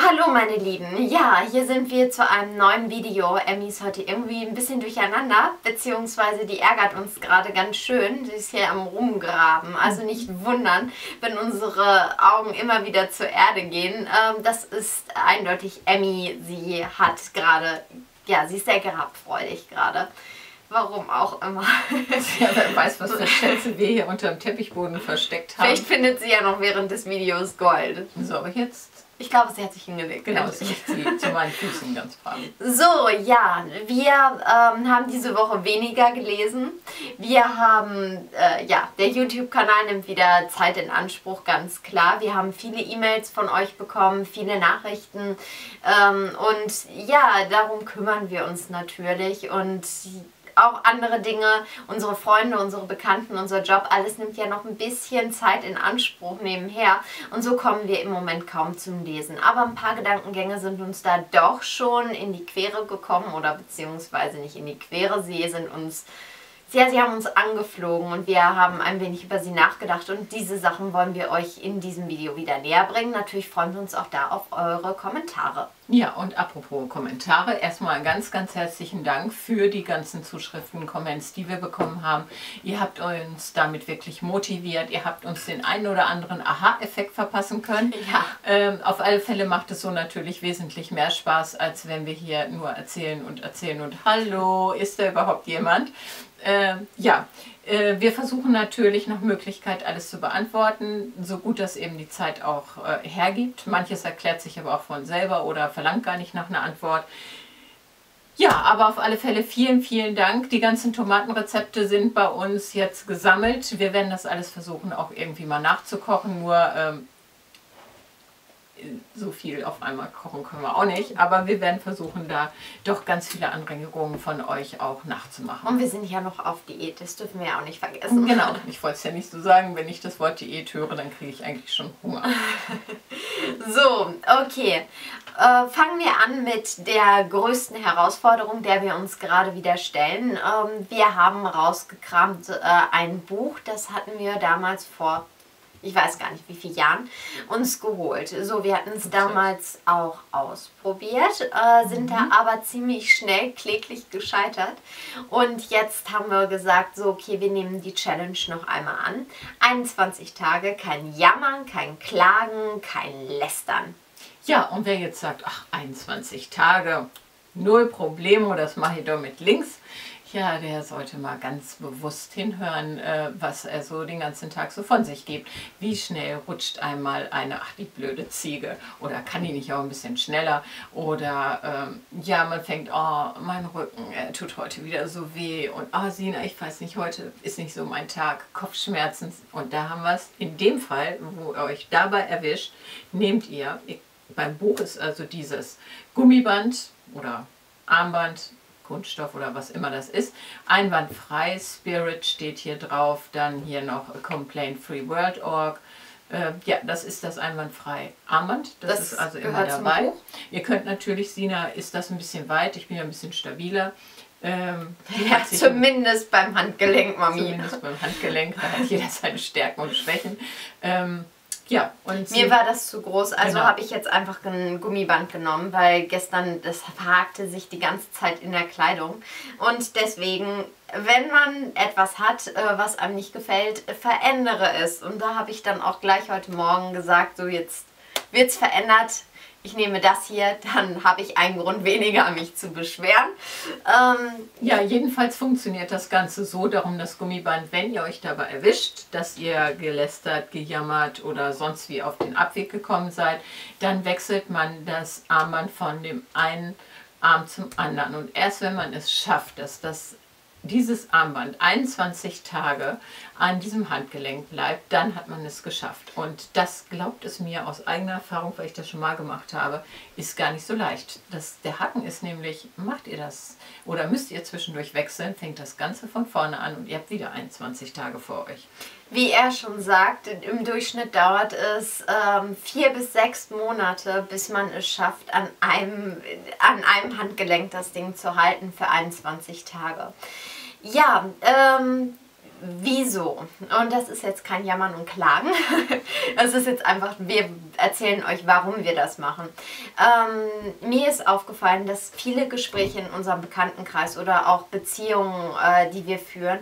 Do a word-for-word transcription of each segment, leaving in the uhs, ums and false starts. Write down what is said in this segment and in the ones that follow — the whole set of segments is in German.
Hallo meine Lieben, ja, hier sind wir zu einem neuen Video. Emmy ist heute irgendwie ein bisschen durcheinander, beziehungsweise die ärgert uns gerade ganz schön. Sie ist hier am Rumgraben, also nicht wundern, wenn unsere Augen immer wieder zur Erde gehen. Ähm, das ist eindeutig Emmy, sie hat gerade, ja, sie ist sehr grabfreudig gerade. Warum auch immer. Ja, wer weiß, was für Schätze wir hier unter dem Teppichboden versteckt haben. Vielleicht findet sie ja noch während des Videos Gold. So, aber jetzt... Ich glaube, sie hat sich hingelegt. Genau, es liegt sie zu meinen Füßen ganz brav. So, ja, wir ähm, haben diese Woche weniger gelesen. Wir haben, äh, ja, der YouTube-Kanal nimmt wieder Zeit in Anspruch, ganz klar. Wir haben viele E-Mails von euch bekommen, viele Nachrichten. Ähm, und ja, darum kümmern wir uns natürlich. Und auch andere Dinge, unsere Freunde, unsere Bekannten, unser Job, alles nimmt ja noch ein bisschen Zeit in Anspruch nebenher und so kommen wir im Moment kaum zum Lesen. Aber ein paar Gedankengänge sind uns da doch schon in die Quere gekommen oder beziehungsweise nicht in die Quere, sie sind uns, ja, sie haben uns angeflogen und wir haben ein wenig über sie nachgedacht und diese Sachen wollen wir euch in diesem Video wieder näher bringen. Natürlich freuen wir uns auch da auf eure Kommentare. Ja, und apropos Kommentare, erstmal ganz, ganz herzlichen Dank für die ganzen Zuschriften, Comments, die wir bekommen haben. Ihr habt uns damit wirklich motiviert, ihr habt uns den einen oder anderen Aha-Effekt verpassen können. Ja. Ähm, auf alle Fälle macht es so natürlich wesentlich mehr Spaß, als wenn wir hier nur erzählen und erzählen und hallo, ist da überhaupt jemand? Äh, ja, äh, wir versuchen natürlich nach Möglichkeit alles zu beantworten, so gut das eben die Zeit auch äh, hergibt. Manches erklärt sich aber auch von selber oder verlangt gar nicht nach einer Antwort. Ja, aber auf alle Fälle vielen, vielen Dank. Die ganzen Tomatenrezepte sind bei uns jetzt gesammelt. Wir werden das alles versuchen auch irgendwie mal nachzukochen, nur ähm, so viel auf einmal kochen können wir auch nicht, aber wir werden versuchen, da doch ganz viele Anregungen von euch auch nachzumachen. Und wir sind ja noch auf Diät, das dürfen wir ja auch nicht vergessen. Genau, ich wollte es ja nicht so sagen, wenn ich das Wort Diät höre, dann kriege ich eigentlich schon Hunger. So, okay. Äh, fangen wir an mit der größten Herausforderung, der wir uns gerade wieder stellen. Ähm, wir haben rausgekramt äh, ein Buch, das hatten wir damals vor, ich weiß gar nicht wie viele Jahren, uns geholt. So, wir hatten es damals auch ausprobiert, äh, sind mhm. da aber ziemlich schnell kläglich gescheitert. Und jetzt haben wir gesagt, so okay, wir nehmen die Challenge noch einmal an. einundzwanzig Tage, kein Jammern, kein Klagen, kein Lästern. Ja, und wer jetzt sagt, ach, einundzwanzig Tage, null Problemo, das mache ich doch mit links. Ja, der sollte mal ganz bewusst hinhören, äh, was er so den ganzen Tag so von sich gibt. Wie schnell rutscht einmal eine, ach die blöde Ziege, oder kann die nicht auch ein bisschen schneller? Oder ähm, ja, man fängt, oh, mein Rücken, er tut heute wieder so weh und oh Sina, ich weiß nicht, heute ist nicht so mein Tag, Kopfschmerzen. Und da haben wir es, in dem Fall, wo ihr euch dabei erwischt, nehmt ihr, ihr beim Buch ist also dieses Gummiband oder Armband, Kunststoff oder was immer das ist, einwandfrei, Spirit steht hier drauf, dann hier noch Complaint Free World Punkt org. Äh, ja, das ist das einwandfrei Armband, das, das ist also immer dabei. Ihr könnt natürlich, Sina, ist das ein bisschen weit, ich bin ja ein bisschen stabiler. Ähm, ja, zumindest beim Handgelenk, Mami. Zumindest beim Handgelenk, da hat jeder seine Stärken und Schwächen. Ähm, Ja, und mir war das zu groß, also genau. habe ich jetzt einfach ein Gummiband genommen, weil gestern das verhakte sich die ganze Zeit in der Kleidung und deswegen, wenn man etwas hat, was einem nicht gefällt, verändere es und da habe ich dann auch gleich heute Morgen gesagt, so jetzt wird es verändert. Ich nehme das hier, dann habe ich einen Grund weniger, mich zu beschweren. Ähm, ja, jedenfalls funktioniert das Ganze so, darum das Gummiband, wenn ihr euch dabei erwischt, dass ihr gelästert, gejammert oder sonst wie auf den Abweg gekommen seid, dann wechselt man das Armband von dem einen Arm zum anderen. Und erst wenn man es schafft, dass das dieses Armband einundzwanzig Tage an diesem Handgelenk bleibt, dann hat man es geschafft. Und das, glaubt es mir aus eigener Erfahrung, weil ich das schon mal gemacht habe, ist gar nicht so leicht. Das, der Haken ist nämlich, macht ihr das oder müsst ihr zwischendurch wechseln, fängt das Ganze von vorne an und ihr habt wieder einundzwanzig Tage vor euch. Wie er schon sagt, im Durchschnitt dauert es ähm, vier bis sechs Monate, bis man es schafft, an einem, an einem Handgelenk das Ding zu halten für einundzwanzig Tage. Ja, ähm, Wieso? Und das ist jetzt kein Jammern und Klagen. Das ist jetzt einfach, wir erzählen euch, warum wir das machen. Ähm, mir ist aufgefallen, dass viele Gespräche in unserem Bekanntenkreis oder auch Beziehungen, äh, die wir führen,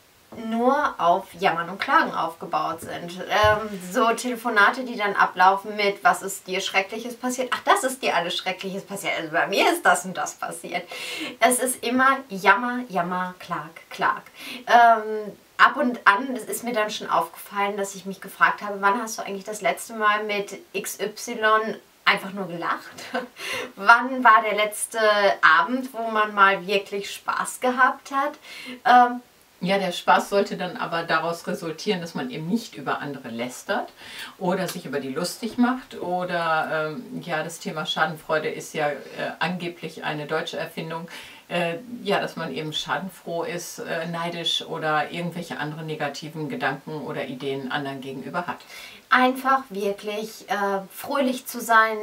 nur auf Jammern und Klagen aufgebaut sind. Ähm, so Telefonate, die dann ablaufen mit, was ist dir Schreckliches passiert? Ach, das ist dir alles Schreckliches passiert. Also bei mir ist das und das passiert. Es ist immer Jammer, Jammer, Klag, Klag. Ähm, ab und an ist mir dann schon aufgefallen, dass ich mich gefragt habe, wann hast du eigentlich das letzte Mal mit X Y einfach nur gelacht? Wann war der letzte Abend, wo man mal wirklich Spaß gehabt hat? Ähm, Ja, der Spaß sollte dann aber daraus resultieren, dass man eben nicht über andere lästert oder sich über die lustig macht oder ähm, ja, das Thema Schadenfreude ist ja äh, angeblich eine deutsche Erfindung, äh, ja, dass man eben schadenfroh ist, äh, neidisch oder irgendwelche anderen negativen Gedanken oder Ideen anderen gegenüber hat. Einfach wirklich äh, fröhlich zu sein,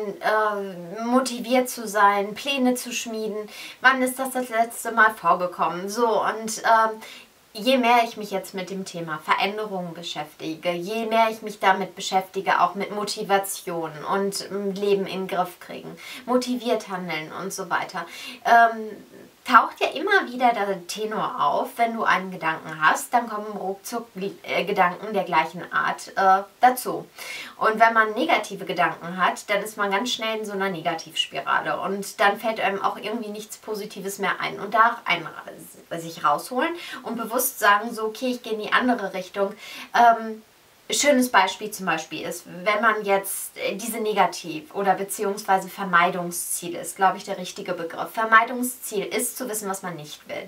äh, motiviert zu sein, Pläne zu schmieden. Wann ist das das letzte Mal vorgekommen? So, und ähm, je mehr ich mich jetzt mit dem Thema Veränderung beschäftige, je mehr ich mich damit beschäftige, auch mit Motivation und ähm, Leben in den Griff kriegen, motiviert handeln und so weiter, ähm, taucht ja immer wieder der Tenor auf, wenn du einen Gedanken hast, dann kommen ruckzuck äh, Gedanken der gleichen Art äh, dazu. Und wenn man negative Gedanken hat, dann ist man ganz schnell in so einer Negativspirale und dann fällt einem auch irgendwie nichts Positives mehr ein. Und da ein, sich rausholen und bewusst sagen, so okay, ich gehe in die andere Richtung. Ähm, Schönes Beispiel zum Beispiel ist, wenn man jetzt diese Negativ- oder beziehungsweise Vermeidungsziel ist, glaube ich, der richtige Begriff. Vermeidungsziel ist zu wissen, was man nicht will.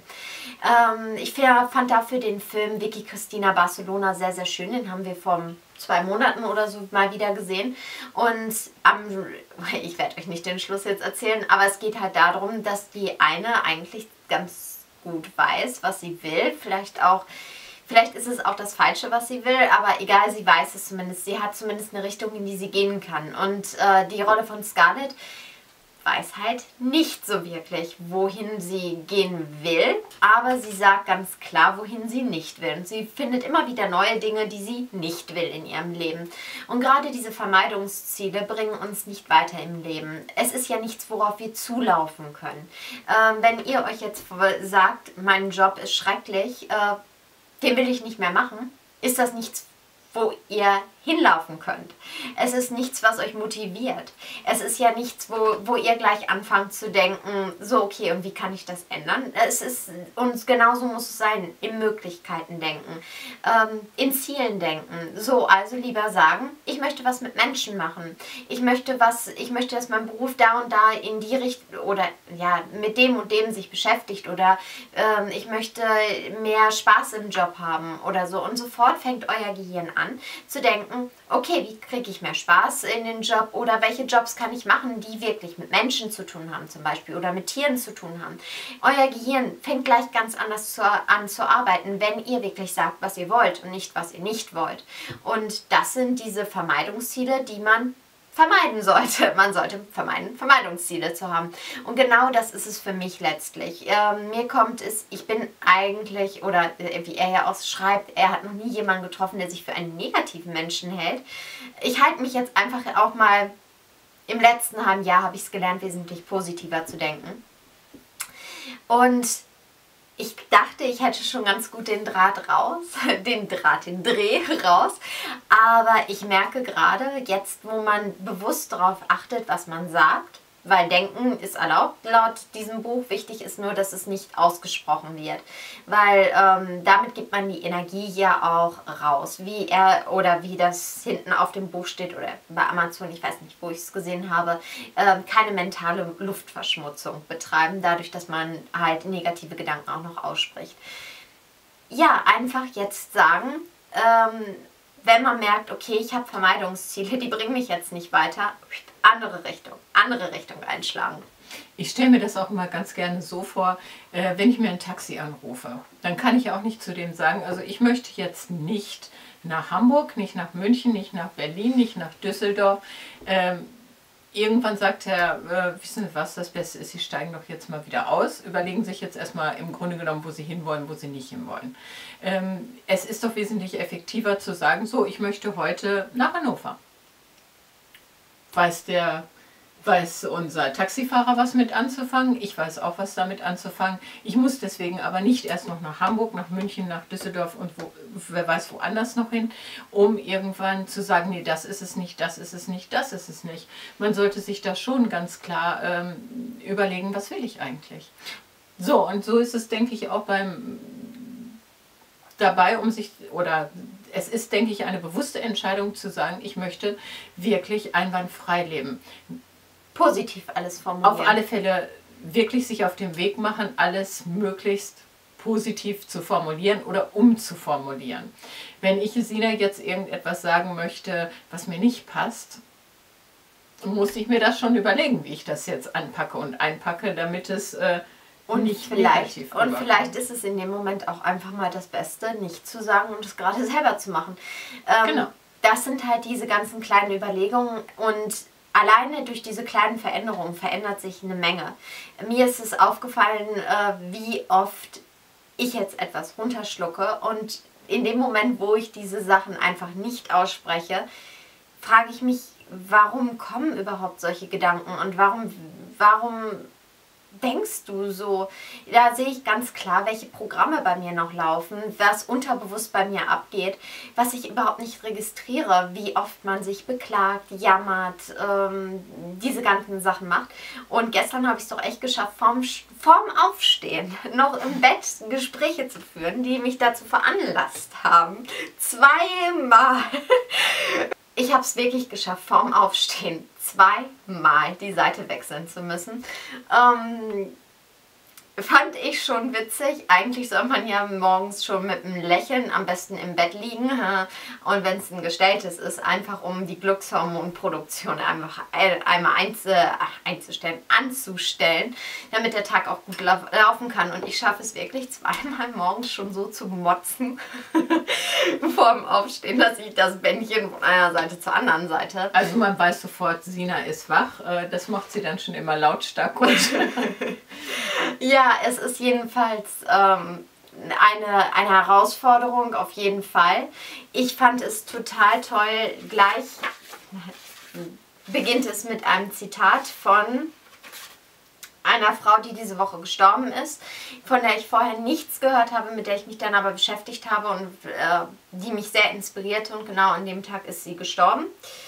Ähm, ich fand dafür den Film Vicky Cristina Barcelona sehr, sehr schön. Den haben wir vor zwei Monaten oder so mal wieder gesehen. Und am, ich werde euch nicht den Schluss jetzt erzählen, aber es geht halt darum, dass die eine eigentlich ganz gut weiß, was sie will. Vielleicht auch Vielleicht ist es auch das Falsche, was sie will, aber egal, sie weiß es zumindest. Sie hat zumindest eine Richtung, in die sie gehen kann. Und äh, die Rolle von Scarlett weiß halt nicht so wirklich, wohin sie gehen will, aber sie sagt ganz klar, wohin sie nicht will. Und sie findet immer wieder neue Dinge, die sie nicht will in ihrem Leben. Und gerade diese Vermeidungsziele bringen uns nicht weiter im Leben. Es ist ja nichts, worauf wir zulaufen können. Ähm, wenn ihr euch jetzt sagt, mein Job ist schrecklich, äh, den will ich nicht mehr machen, ist das nichts, wo ihr hinlaufen könnt. Es ist nichts, was euch motiviert. Es ist ja nichts, wo, wo ihr gleich anfangt zu denken, so okay, und wie kann ich das ändern? Es ist, und genauso muss es sein, in Möglichkeiten denken, ähm, in Zielen denken. So, also lieber sagen, ich möchte was mit Menschen machen. Ich möchte was, ich möchte, dass mein Beruf da und da in die Richtung oder ja, mit dem und dem sich beschäftigt oder ähm, ich möchte mehr Spaß im Job haben oder so. Und sofort fängt euer Gehirn an zu denken, okay, wie kriege ich mehr Spaß in den Job oder welche Jobs kann ich machen, die wirklich mit Menschen zu tun haben zum Beispiel oder mit Tieren zu tun haben. Euer Gehirn fängt gleich ganz anders zu, an zu arbeiten, wenn ihr wirklich sagt, was ihr wollt und nicht, was ihr nicht wollt. Und das sind diese Vermeidungsziele, die man vermeiden sollte. Man sollte vermeiden, Vermeidungsziele zu haben. Und genau das ist es für mich letztlich. Ähm, mir kommt es, ich bin eigentlich, oder äh, wie er ja auch schreibt, er hat noch nie jemanden getroffen, der sich für einen negativen Menschen hält. Ich halte mich jetzt einfach auch mal, im letzten halben Jahr habe ich es gelernt, wesentlich positiver zu denken. Und ich dachte, ich hätte schon ganz gut den Draht raus, den Draht, den Dreh raus, aber ich merke gerade, jetzt wo man bewusst darauf achtet, was man sagt, weil Denken ist erlaubt laut diesem Buch, wichtig ist nur, dass es nicht ausgesprochen wird, weil ähm, damit gibt man die Energie ja auch raus, wie er oder wie das hinten auf dem Buch steht oder bei Amazon, ich weiß nicht, wo ich es gesehen habe, äh, keine mentale Luftverschmutzung betreiben, dadurch, dass man halt negative Gedanken auch noch ausspricht. Ja, einfach jetzt sagen, ähm, wenn man merkt, okay, ich habe Vermeidungsziele, die bringen mich jetzt nicht weiter, andere Richtung, andere Richtung einschlagen. Ich stelle mir das auch immer ganz gerne so vor, äh, wenn ich mir ein Taxi anrufe, dann kann ich auch nicht zu dem sagen, also ich möchte jetzt nicht nach Hamburg, nicht nach München, nicht nach Berlin, nicht nach Düsseldorf. Ähm, irgendwann sagt er, äh, wissen Sie was, das Beste ist, Sie steigen doch jetzt mal wieder aus, überlegen sich jetzt erstmal im Grunde genommen, wo Sie hinwollen, wo Sie nicht hinwollen. Ähm, es ist doch wesentlich effektiver zu sagen, so, ich möchte heute nach Hannover. Weiß der weiß unser Taxifahrer was mit anzufangen, ich weiß auch was damit anzufangen. Ich muss deswegen aber nicht erst noch nach Hamburg, nach München, nach Düsseldorf und wo, wer weiß woanders noch hin, um irgendwann zu sagen, nee, das ist es nicht, das ist es nicht, das ist es nicht. Man sollte sich da schon ganz klar ähm, überlegen, was will ich eigentlich. So, und so ist es, denke ich, auch beim dabei, um sich, oder es ist, denke ich, eine bewusste Entscheidung zu sagen, ich möchte wirklich einwandfrei leben. Positiv alles formulieren. Auf alle Fälle wirklich sich auf den Weg machen, alles möglichst positiv zu formulieren oder umzuformulieren. Wenn ich Sina jetzt irgendetwas sagen möchte, was mir nicht passt, muss ich mir das schon überlegen, wie ich das jetzt anpacke und einpacke, damit es äh, und nicht vielleicht negativ und vielleicht ist es in dem Moment auch einfach mal das Beste, nicht zu sagen und es gerade selber zu machen. Ähm, genau. Das sind halt diese ganzen kleinen Überlegungen und alleine durch diese kleinen Veränderungen verändert sich eine Menge. Mir ist es aufgefallen, äh, wie oft ich jetzt etwas runterschlucke und in dem Moment, wo ich diese Sachen einfach nicht ausspreche, frage ich mich, warum kommen überhaupt solche Gedanken und warum, warum denkst du so? Da sehe ich ganz klar, welche Programme bei mir noch laufen, was unterbewusst bei mir abgeht, was ich überhaupt nicht registriere, wie oft man sich beklagt, jammert, ähm, diese ganzen Sachen macht. Und gestern habe ich es doch echt geschafft, vorm, vorm Aufstehen noch im Bett Gespräche zu führen, die mich dazu veranlasst haben. Zweimal. Ich habe es wirklich geschafft, vorm Aufstehen zweimal die Seite wechseln zu müssen. Ähm, fand ich schon witzig. Eigentlich soll man ja morgens schon mit einem Lächeln am besten im Bett liegen. Und wenn es ein gestelltes ist, einfach um die Glückshormonproduktion einfach einmal einzustellen, anzustellen, damit der Tag auch gut laufen kann. Und ich schaffe es wirklich zweimal morgens schon so zu motzen vor dem Aufstehen, dass ich das Bändchen von einer Seite zur anderen Seite. Also man weiß sofort, Sina ist wach. Das macht sie dann schon immer lautstark. Und ja, es ist jedenfalls ähm, eine, eine Herausforderung, auf jeden Fall. Ich fand es total toll. Gleich beginnt es mit einem Zitat von einer Frau, die diese Woche gestorben ist, von der ich vorher nichts gehört habe, mit der ich mich dann aber beschäftigt habe und äh, die mich sehr inspirierte. Und genau an dem Tag ist sie gestorben.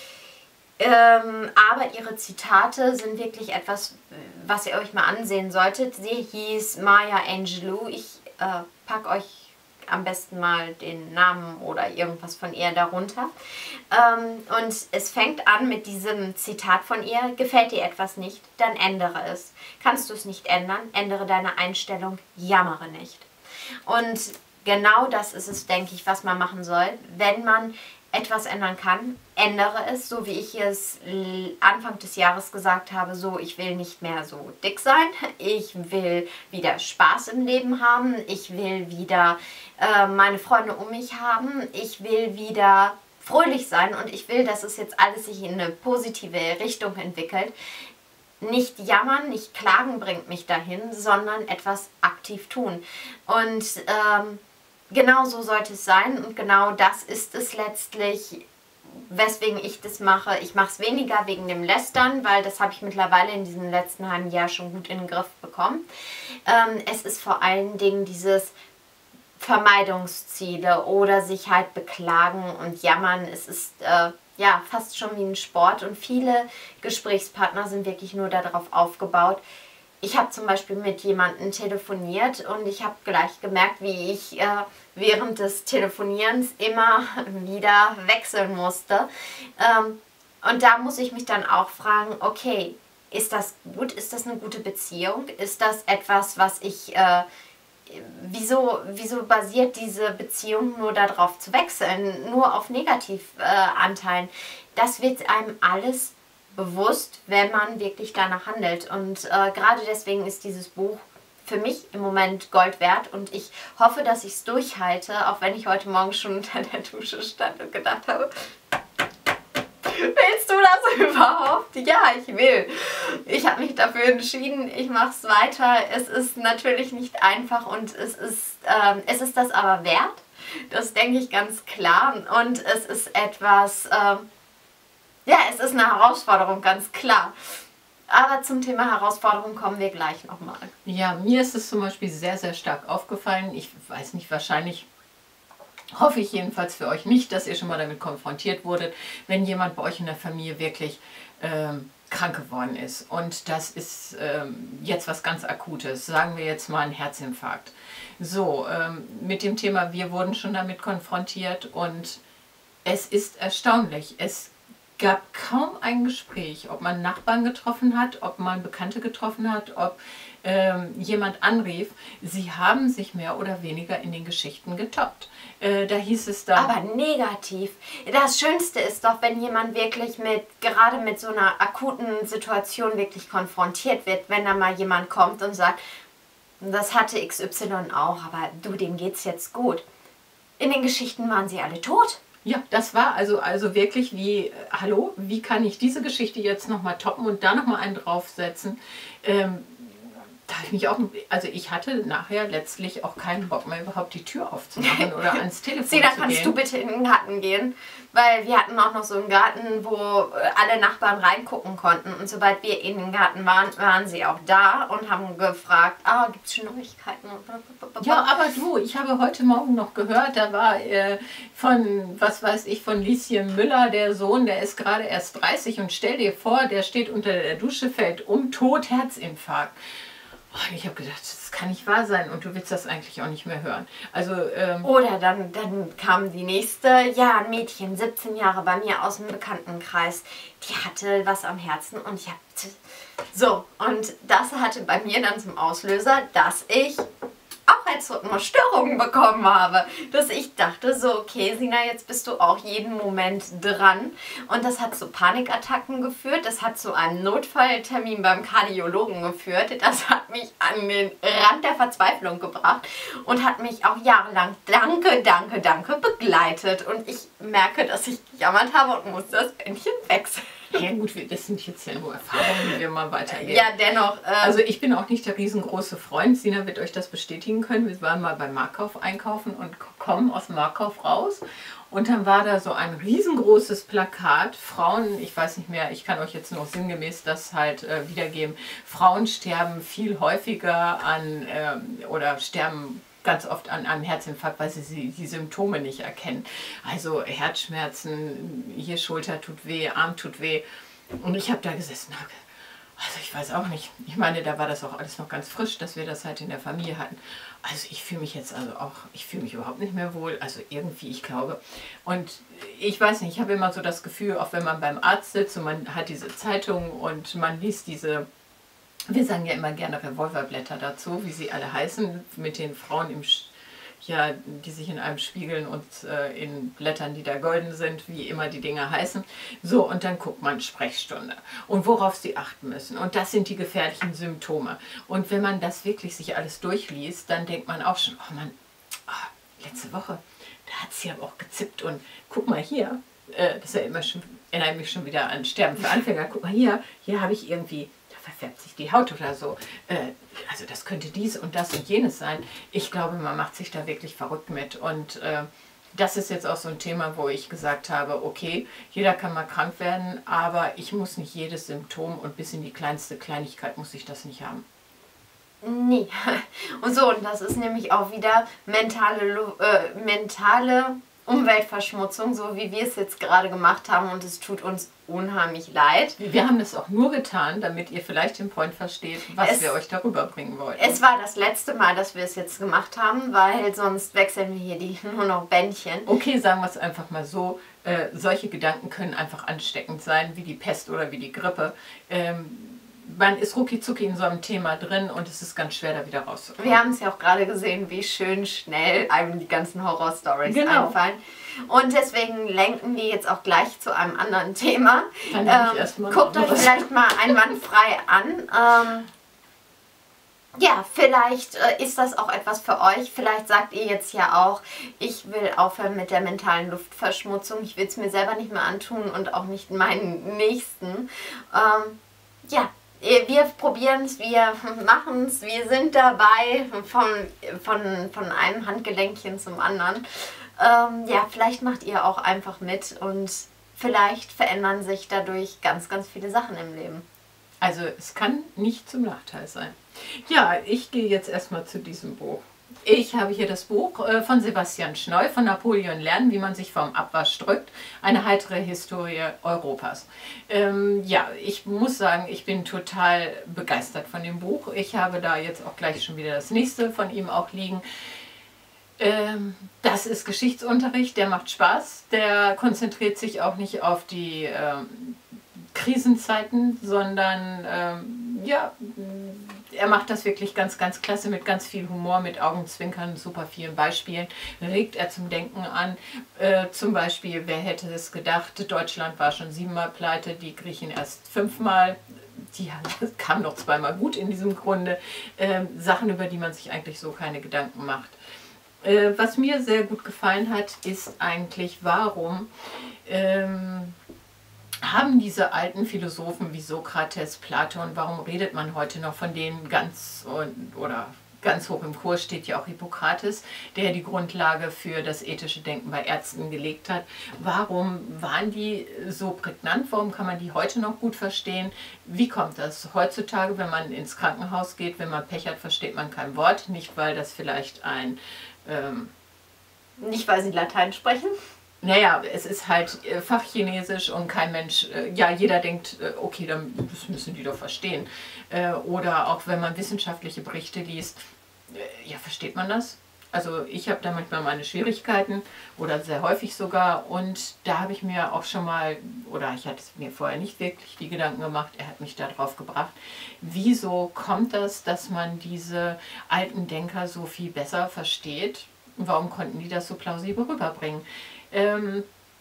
Ähm, aber ihre Zitate sind wirklich etwas, was ihr euch mal ansehen solltet. Sie hieß Maya Angelou. Ich äh, packe euch am besten mal den Namen oder irgendwas von ihr darunter. Ähm, und es fängt an mit diesem Zitat von ihr. Gefällt dir etwas nicht, dann ändere es. Kannst du es nicht ändern, ändere deine Einstellung, jammere nicht. Und genau das ist es, denke ich, was man machen soll, wenn man etwas ändern kann, ändere es, so wie ich es Anfang des Jahres gesagt habe, so ich will nicht mehr so dick sein, ich will wieder Spaß im Leben haben, ich will wieder äh, meine Freunde um mich haben, ich will wieder fröhlich sein und ich will, dass es jetzt alles sich in eine positive Richtung entwickelt. Nicht jammern, nicht klagen bringt mich dahin, sondern etwas aktiv tun. Und ähm, genau so sollte es sein und genau das ist es letztlich, weswegen ich das mache. Ich mache es weniger wegen dem Lästern, weil das habe ich mittlerweile in diesem letzten halben Jahr schon gut in den Griff bekommen. Ähm, es ist vor allen Dingen dieses Vermeidungsziele oder sich halt beklagen und jammern. Es ist äh, ja fast schon wie ein Sport und viele Gesprächspartner sind wirklich nur darauf aufgebaut. Ich habe zum Beispiel mit jemandem telefoniert und ich habe gleich gemerkt, wie ich äh, während des Telefonierens immer wieder wechseln musste. Ähm, und da muss ich mich dann auch fragen, okay, ist das gut? Ist das eine gute Beziehung? Ist das etwas, was ich... Äh, wieso, wieso basiert diese Beziehung nur darauf zu wechseln? Nur auf Negativanteilen? Äh, das wird einem alles bewusst, wenn man wirklich danach handelt. Und äh, gerade deswegen ist dieses Buch für mich im Moment Gold wert und ich hoffe, dass ich es durchhalte, auch wenn ich heute Morgen schon unter der Dusche stand und gedacht habe, Willst du das überhaupt? Ja, ich will. Ich habe mich dafür entschieden, ich mache es weiter. Es ist natürlich nicht einfach und es ist, ähm, es ist das aber wert. Das denke ich ganz klar. Und es ist etwas, ähm, ja, es ist eine Herausforderung, ganz klar. Aber zum Thema Herausforderung kommen wir gleich nochmal. Ja, mir ist es zum Beispiel sehr, sehr stark aufgefallen. Ich weiß nicht, wahrscheinlich hoffe ich jedenfalls für euch nicht, dass ihr schon mal damit konfrontiert wurdet, wenn jemand bei euch in der Familie wirklich ähm, krank geworden ist. Und das ist ähm, jetzt was ganz Akutes, sagen wir jetzt mal ein Herzinfarkt. So, ähm, mit dem Thema, wir wurden schon damit konfrontiert und es ist erstaunlich. Es gab kaum ein Gespräch, ob man Nachbarn getroffen hat, ob man Bekannte getroffen hat, ob ähm, jemand anrief. Sie haben sich mehr oder weniger in den Geschichten getoppt. Äh, da hieß es dann... Aber negativ. Das Schönste ist doch, wenn jemand wirklich mit, gerade mit so einer akuten Situation wirklich konfrontiert wird, wenn da mal jemand kommt und sagt, das hatte X Y auch, aber du, dem geht's jetzt gut. In den Geschichten waren sie alle tot. Ja, das war also, also wirklich wie, äh, hallo, wie kann ich diese Geschichte jetzt nochmal toppen und da nochmal einen draufsetzen? Ähm, da habe ich mich auch, also ich hatte nachher letztlich auch keinen Bock mehr, überhaupt die Tür aufzumachen oder ans Telefon Sina, zu kannst gehen. du bitte in den Garten gehen? Weil wir hatten auch noch so einen Garten, wo alle Nachbarn reingucken konnten. Und sobald wir in den Garten waren, waren sie auch da und haben gefragt, ah, gibt es schon Neuigkeiten? Ja, aber du, ich habe heute Morgen noch gehört, da war äh, von, was weiß ich, von Lieschen Müller, der Sohn, der ist gerade erst dreißig und stell dir vor, der steht unter der Dusche, fällt um, tot, Herzinfarkt. Und ich habe gedacht, das kann nicht wahr sein und du willst das eigentlich auch nicht mehr hören. Also, ähm, Oder dann, dann kam die nächste, ja, ein Mädchen, siebzehn Jahre bei mir aus dem Bekanntenkreis, die hatte was am Herzen und ich habe... So, und das hatte bei mir dann zum Auslöser, dass ich auch Herzrhythmusstörungen bekommen habe. Dass ich dachte so, okay, Sina, jetzt bist du auch jeden Moment dran. Und das hat zu Panikattacken geführt. Das hat zu einem Notfalltermin beim Kardiologen geführt. Das hat mich an den Rand der Verzweiflung gebracht und hat mich auch jahrelang, danke, danke, danke, begleitet. Und ich merke, dass ich gejammert habe und muss das Bändchen wechseln. Ja gut, das sind jetzt ja nur Erfahrungen, die wir mal weitergehen. Ja, dennoch. Ähm, also ich bin auch nicht der riesengroße Freund. Sina wird euch das bestätigen können. Wir waren mal beim Markkauf einkaufen und kommen aus dem Markkauf raus. Und dann war da so ein riesengroßes Plakat. Frauen, ich weiß nicht mehr, ich kann euch jetzt noch sinngemäß das halt äh, wiedergeben. Frauen sterben viel häufiger an ähm, oder sterben ganz oft an einem Herzinfarkt, weil sie die Symptome nicht erkennen. Also Herzschmerzen, hier Schulter tut weh, Arm tut weh. Und ich habe da gesessen, also ich weiß auch nicht. Ich meine, da war das auch alles noch ganz frisch, dass wir das halt in der Familie hatten. Also ich fühle mich jetzt also auch, ich fühle mich überhaupt nicht mehr wohl. Also irgendwie, ich glaube. Und ich weiß nicht, ich habe immer so das Gefühl, auch wenn man beim Arzt sitzt und man hat diese Zeitung und man liest diese... Wir sagen ja immer gerne Revolverblätter dazu, wie sie alle heißen, mit den Frauen, im, ja, die sich in einem spiegeln und äh, in Blättern, die da golden sind, wie immer die Dinger heißen. So, und dann guckt man Sprechstunde und worauf sie achten müssen. Und das sind die gefährlichen Symptome. Und wenn man das wirklich sich alles durchliest, dann denkt man auch schon, oh Mann, oh, letzte Woche, da hat sie aber auch gezippt. Und guck mal hier, äh, das ist ja immer schon, erinnert mich schon wieder an Sterben für Anfänger. Guck mal hier, hier habe ich irgendwie... verfärbt sich die Haut oder so. Äh, also das könnte dies und das und jenes sein. Ich glaube, man macht sich da wirklich verrückt mit. Und äh, das ist jetzt auch so ein Thema, wo ich gesagt habe, okay, jeder kann mal krank werden, aber ich muss nicht jedes Symptom und bis in die kleinste Kleinigkeit muss ich das nicht haben. Nee. Und so, und das ist nämlich auch wieder mentale, äh, mentale Umweltverschmutzung, so wie wir es jetzt gerade gemacht haben, und es tut uns unheimlich leid. Wir haben das auch nur getan, damit ihr vielleicht den Point versteht, was es, wir euch darüber bringen wollten. Es war das letzte Mal, dass wir es jetzt gemacht haben, weil sonst wechseln wir hier die nur noch Bändchen. Okay, sagen wir es einfach mal so, äh, solche Gedanken können einfach ansteckend sein, wie die Pest oder wie die Grippe. Ähm, man ist rucki-zucki in so einem Thema drin und es ist ganz schwer, da wieder rauszukommen. Wir haben es ja auch gerade gesehen, wie schön schnell einem die ganzen Horror-Stories genau. einfallen. Und deswegen lenken wir jetzt auch gleich zu einem anderen Thema. Dann ähm, ich erst mal guckt euch vielleicht mal einwandfrei an. Ähm, ja, vielleicht äh, ist das auch etwas für euch. Vielleicht sagt ihr jetzt ja auch, ich will aufhören mit der mentalen Luftverschmutzung. Ich will es mir selber nicht mehr antun und auch nicht meinen Nächsten. Ähm, ja, wir probieren es, wir machen es, wir sind dabei von, von, von einem Handgelenkchen zum anderen. Ähm, ja, vielleicht macht ihr auch einfach mit und vielleicht verändern sich dadurch ganz, ganz viele Sachen im Leben. Also es kann nicht zum Nachteil sein. Ja, ich gehe jetzt erstmal zu diesem Buch. Ich habe hier das Buch äh, von Sebastian Schneu, von Napoleon lernen, wie man sich vom Abwasch drückt. Eine heitere Historie Europas. Ähm, ja, ich muss sagen, ich bin total begeistert von dem Buch. Ich habe da jetzt auch gleich schon wieder das nächste von ihm auch liegen. Ähm, das ist Geschichtsunterricht, der macht Spaß. Der konzentriert sich auch nicht auf die ähm, Krisenzeiten, sondern ähm, ja, er macht das wirklich ganz, ganz klasse mit ganz viel Humor, mit Augenzwinkern, super vielen Beispielen, regt er zum Denken an. Äh, zum Beispiel, wer hätte es gedacht, Deutschland war schon siebenmal pleite, die Griechen erst fünfmal. Die kamen noch zweimal gut in diesem Grunde. Äh, Sachen, über die man sich eigentlich so keine Gedanken macht. Äh, was mir sehr gut gefallen hat, ist eigentlich, warum ähm, haben diese alten Philosophen wie Sokrates, Platon, warum redet man heute noch von denen ganz oder ganz hoch im Kurs steht ja auch Hippokrates, der die Grundlage für das ethische Denken bei Ärzten gelegt hat. Warum waren die so prägnant? Warum kann man die heute noch gut verstehen? Wie kommt das? Heutzutage, wenn man ins Krankenhaus geht, wenn man Pech hat, versteht man kein Wort. Nicht, weil das vielleicht ein... Ähm, nicht, weil sie Latein sprechen? Naja, es ist halt äh, Fachchinesisch und kein Mensch, äh, ja, jeder denkt, äh, okay, dann, das müssen die doch verstehen. Äh, oder auch wenn man wissenschaftliche Berichte liest, äh, ja, versteht man das? Also ich habe da manchmal meine Schwierigkeiten oder sehr häufig sogar und da habe ich mir auch schon mal, oder ich hatte mir vorher nicht wirklich die Gedanken gemacht, er hat mich darauf gebracht, wieso kommt das, dass man diese alten Denker so viel besser versteht? Warum konnten die das so plausibel rüberbringen? Ähm,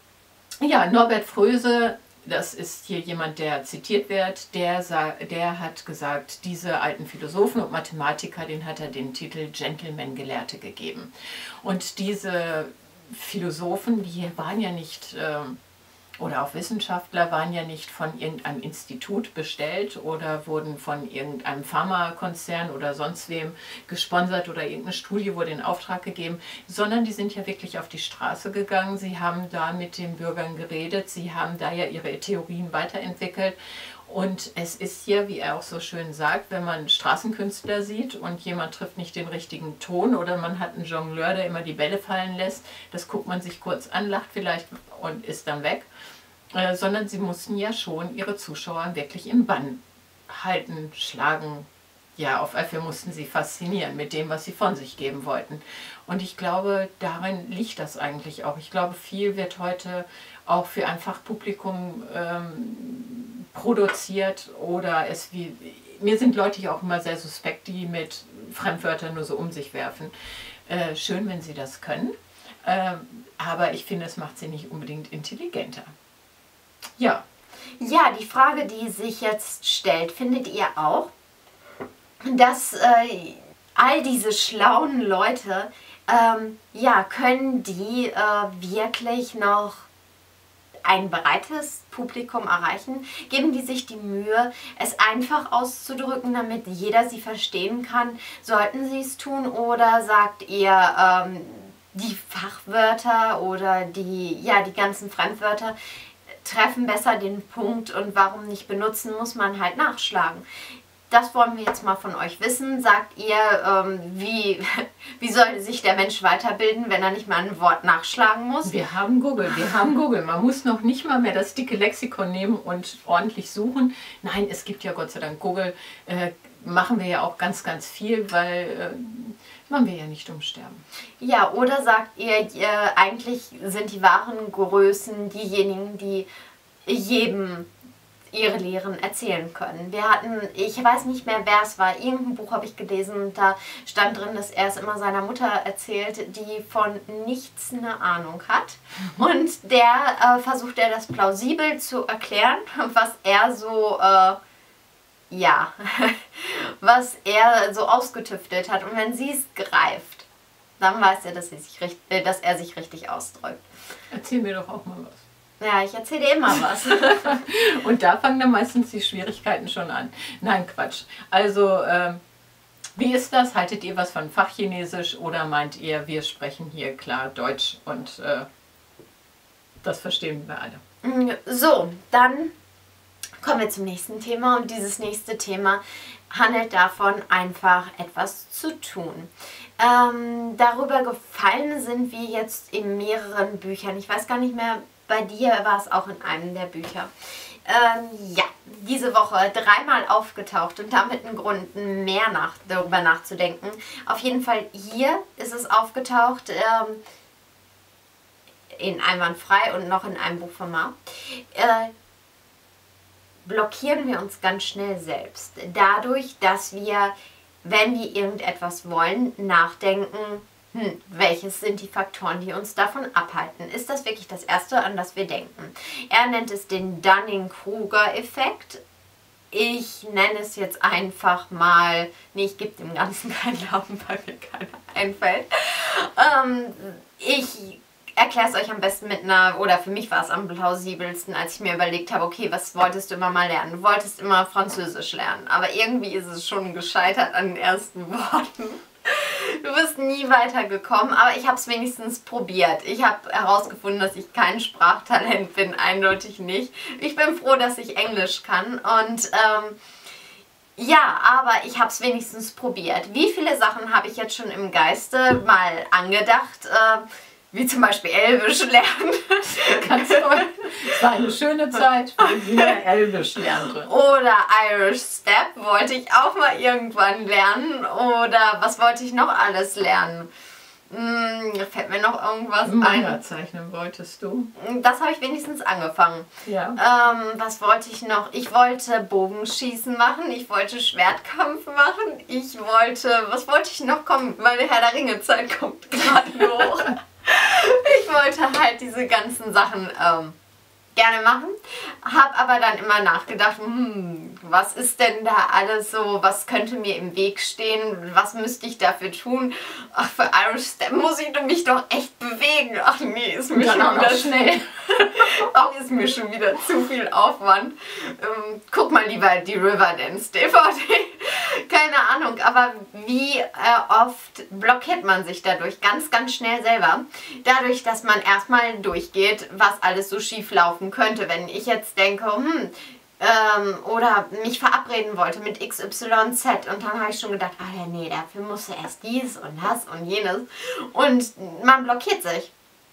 ja, Norbert Fröse, das ist hier jemand, der zitiert wird, der, der hat gesagt, diese alten Philosophen und Mathematiker, den hat er den Titel Gentleman-Gelehrte gegeben. Und diese Philosophen, die waren ja nicht... Ähm, oder auch Wissenschaftler waren ja nicht von irgendeinem Institut bestellt oder wurden von irgendeinem Pharmakonzern oder sonst wem gesponsert oder irgendeine Studie wurde in Auftrag gegeben, sondern die sind ja wirklich auf die Straße gegangen, sie haben da mit den Bürgern geredet, sie haben da ja ihre Theorien weiterentwickelt. Und es ist hier, wie er auch so schön sagt, wenn man Straßenkünstler sieht und jemand trifft nicht den richtigen Ton oder man hat einen Jongleur, der immer die Bälle fallen lässt, das guckt man sich kurz an, lacht vielleicht und ist dann weg. Äh, sondern sie mussten ja schon ihre Zuschauer wirklich im Bann halten, schlagen. Ja, auf einmal mussten sie faszinieren mit dem, was sie von sich geben wollten. Und ich glaube, darin liegt das eigentlich auch. Ich glaube, viel wird heute auch für ein Fachpublikum ähm, produziert oder es wie... Mir sind Leute ja auch immer sehr suspekt, die mit Fremdwörtern nur so um sich werfen. Äh, schön, wenn sie das können, äh, aber ich finde, es macht sie nicht unbedingt intelligenter. Ja. Ja, die Frage, die sich jetzt stellt, findet ihr auch, dass äh, all diese schlauen Leute, ähm, ja, können die äh, wirklich noch ein breites Publikum erreichen? Geben die sich die Mühe, es einfach auszudrücken, damit jeder sie verstehen kann? Sollten sie es tun oder sagt ihr, ähm, die Fachwörter oder die, ja, die ganzen Fremdwörter treffen besser den Punkt und warum nicht benutzen, muss man halt nachschlagen. Das wollen wir jetzt mal von euch wissen. Sagt ihr, ähm, wie, wie soll sich der Mensch weiterbilden, wenn er nicht mal ein Wort nachschlagen muss? Wir haben Google, wir haben Google. Man muss noch nicht mal mehr das dicke Lexikon nehmen und ordentlich suchen. Nein, es gibt ja Gott sei Dank Google. Äh, machen wir ja auch ganz, ganz viel, weil äh, man will ja nicht umsterben. Ja, oder sagt ihr, äh, eigentlich sind die wahren Größen diejenigen, die jedem ihre Lehren erzählen können. Wir hatten, ich weiß nicht mehr, wer es war, irgendein Buch habe ich gelesen, da stand drin, dass er es immer seiner Mutter erzählt, die von nichts eine Ahnung hat. Und der äh, versucht er das plausibel zu erklären, was er so äh, ja, was er so ausgetüftelt hat. Und wenn sie es greift, dann weiß er, dass, sie sich richtig, äh, dass er sich richtig ausdrückt. Erzähl mir doch auch mal was. Ja, ich erzähle dir immer was. Und da fangen dann meistens die Schwierigkeiten schon an. Nein, Quatsch. Also, ähm, wie ist das? Haltet ihr was von Fachchinesisch oder meint ihr, wir sprechen hier klar Deutsch und äh, das verstehen wir alle? So, dann kommen wir zum nächsten Thema und dieses nächste Thema handelt davon, einfach etwas zu tun. Ähm, darüber gefallen sind wir jetzt in mehreren Büchern. Ich weiß gar nicht mehr, bei dir war es auch in einem der Bücher. Ähm, ja, diese Woche dreimal aufgetaucht und damit ein Grund, mehr nach, darüber nachzudenken. Auf jeden Fall hier ist es aufgetaucht, ähm, in Einwandfrei und noch in einem Buchformat. Äh, blockieren wir uns ganz schnell selbst. Dadurch, dass wir, wenn wir irgendetwas wollen, nachdenken, hm, welches sind die Faktoren, die uns davon abhalten? Ist das wirklich das Erste, an das wir denken? Er nennt es den Dunning-Kruger-Effekt. Ich nenne es jetzt einfach mal, nee, ich gebe dem Ganzen keinen Namen, weil mir keiner einfällt. Ähm, ich erkläre es euch am besten mit einer, oder für mich war es am plausibelsten, als ich mir überlegt habe, okay, was wolltest du immer mal lernen? Du wolltest immer Französisch lernen, aber irgendwie ist es schon gescheitert an den ersten Worten. Du bist nie weitergekommen, aber ich habe es wenigstens probiert. Ich habe herausgefunden, dass ich kein Sprachtalent bin, eindeutig nicht. Ich bin froh, dass ich Englisch kann und ähm, ja, aber ich habe es wenigstens probiert. Wie viele Sachen habe ich jetzt schon im Geiste mal angedacht, äh, wie zum Beispiel Elbisch lernen. Ganz toll. Es war eine schöne Zeit, wo wir Elbisch lernte. Oder Irish Step wollte ich auch mal irgendwann lernen. Oder was wollte ich noch alles lernen? Hm, fällt mir noch irgendwas Manga ein. zeichnen wolltest du? Das habe ich wenigstens angefangen. Ja. Ähm, was wollte ich noch? Ich wollte Bogenschießen machen, ich wollte Schwertkampf machen, ich wollte, was wollte ich noch? Komm, meine Herr der Ringe Zeit kommt gerade hoch. Ich wollte halt diese ganzen Sachen ähm, gerne machen, habe aber dann immer nachgedacht, hm, was ist denn da alles so, was könnte mir im Weg stehen, was müsste ich dafür tun? Ach, für Irish Step muss ich mich doch echt bewegen. Ach nee, ist mir schon wieder schnell. Auch ist mir schon wieder zu viel Aufwand. Ähm, guck mal lieber die Riverdance D V D. Keine Ahnung, aber wie äh, oft blockiert man sich dadurch ganz, ganz schnell selber. Dadurch, dass man erstmal durchgeht, was alles so schief laufen könnte. Wenn ich jetzt denke, hm, ähm, oder mich verabreden wollte mit X Y Z und dann habe ich schon gedacht, ah ja, nee, dafür musst du erst dies und das und jenes. Und man blockiert sich.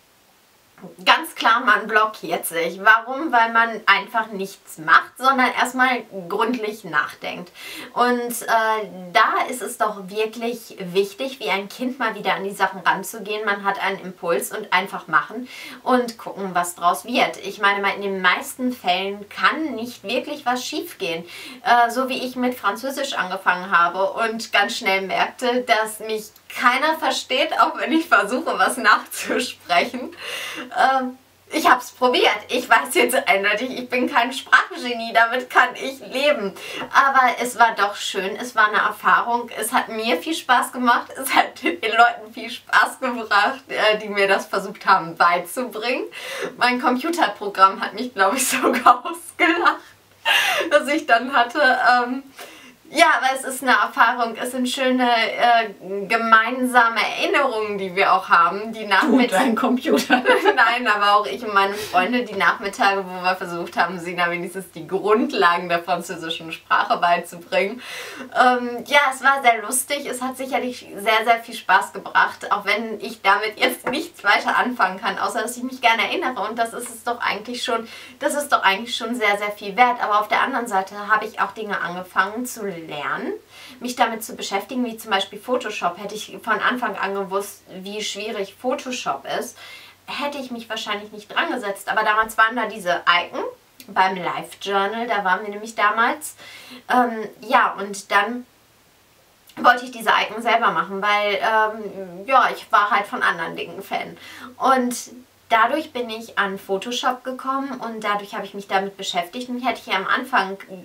Ganz klar, man blockiert sich. Warum? Weil man einfach nichts macht, sondern erstmal gründlich nachdenkt. Und äh, da ist es doch wirklich wichtig, wie ein Kind mal wieder an die Sachen ranzugehen. Man hat einen Impuls und einfach machen und gucken, was draus wird. Ich meine, in den meisten Fällen kann nicht wirklich was schief gehen. Äh, so wie ich mit Französisch angefangen habe und ganz schnell merkte, dass mich keiner versteht, auch wenn ich versuche, was nachzusprechen. Ähm, ich habe es probiert. Ich weiß jetzt eindeutig, ich bin kein Sprachgenie, damit kann ich leben. Aber es war doch schön, es war eine Erfahrung. Es hat mir viel Spaß gemacht, es hat den Leuten viel Spaß gebracht, die mir das versucht haben beizubringen. Mein Computerprogramm hat mich, glaube ich, sogar ausgelacht, das ich dann hatte. Ähm, Ja, aber es ist eine Erfahrung, es sind schöne äh, gemeinsame Erinnerungen, die wir auch haben. Die Nachmittage. Dein Computer. Nein, aber auch ich und meine Freunde, die Nachmittage, wo wir versucht haben, Sina wenigstens die Grundlagen der französischen Sprache beizubringen. Ähm, ja, es war sehr lustig, es hat sicherlich sehr, sehr viel Spaß gebracht, auch wenn ich damit jetzt nichts weiter anfangen kann, außer dass ich mich gerne erinnere. Und das ist es doch eigentlich schon, das ist doch eigentlich schon sehr, sehr viel wert. Aber auf der anderen Seite habe ich auch Dinge angefangen zu lernen, mich damit zu beschäftigen, wie zum Beispiel Photoshop. Hätte ich von Anfang an gewusst, wie schwierig Photoshop ist, hätte ich mich wahrscheinlich nicht dran gesetzt. Aber damals waren da diese Icon beim Live Journal, da waren wir nämlich damals. Ähm, ja, und dann wollte ich diese Icon selber machen, weil ähm, ja, ich war halt von anderen Dingen Fan. Und dadurch bin ich an Photoshop gekommen und dadurch habe ich mich damit beschäftigt und hätte ich am Anfang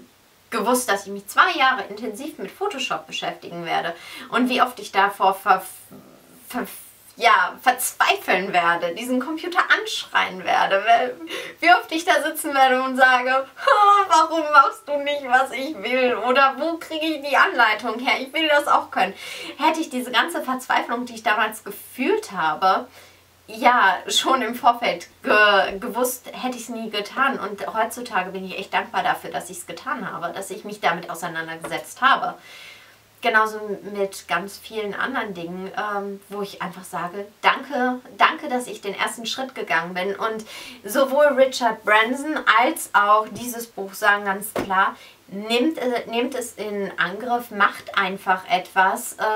gewusst, dass ich mich zwei Jahre intensiv mit Photoshop beschäftigen werde und wie oft ich davor ver, ver, ja, verzweifeln werde, diesen Computer anschreien werde, wie oft ich da sitzen werde und sage, oh, warum machst du nicht, was ich will, oder wo kriege ich die Anleitung her, ich will das auch können. Hätte ich diese ganze Verzweiflung, die ich damals gefühlt habe, ja, schon im Vorfeld ge gewusst, hätte ich es nie getan. Und heutzutage bin ich echt dankbar dafür, dass ich es getan habe, dass ich mich damit auseinandergesetzt habe. Genauso mit ganz vielen anderen Dingen, ähm, wo ich einfach sage, danke, danke, dass ich den ersten Schritt gegangen bin. Und sowohl Richard Branson als auch dieses Buch sagen ganz klar, nehmt, äh, nehmt es in Angriff, macht einfach etwas. Äh,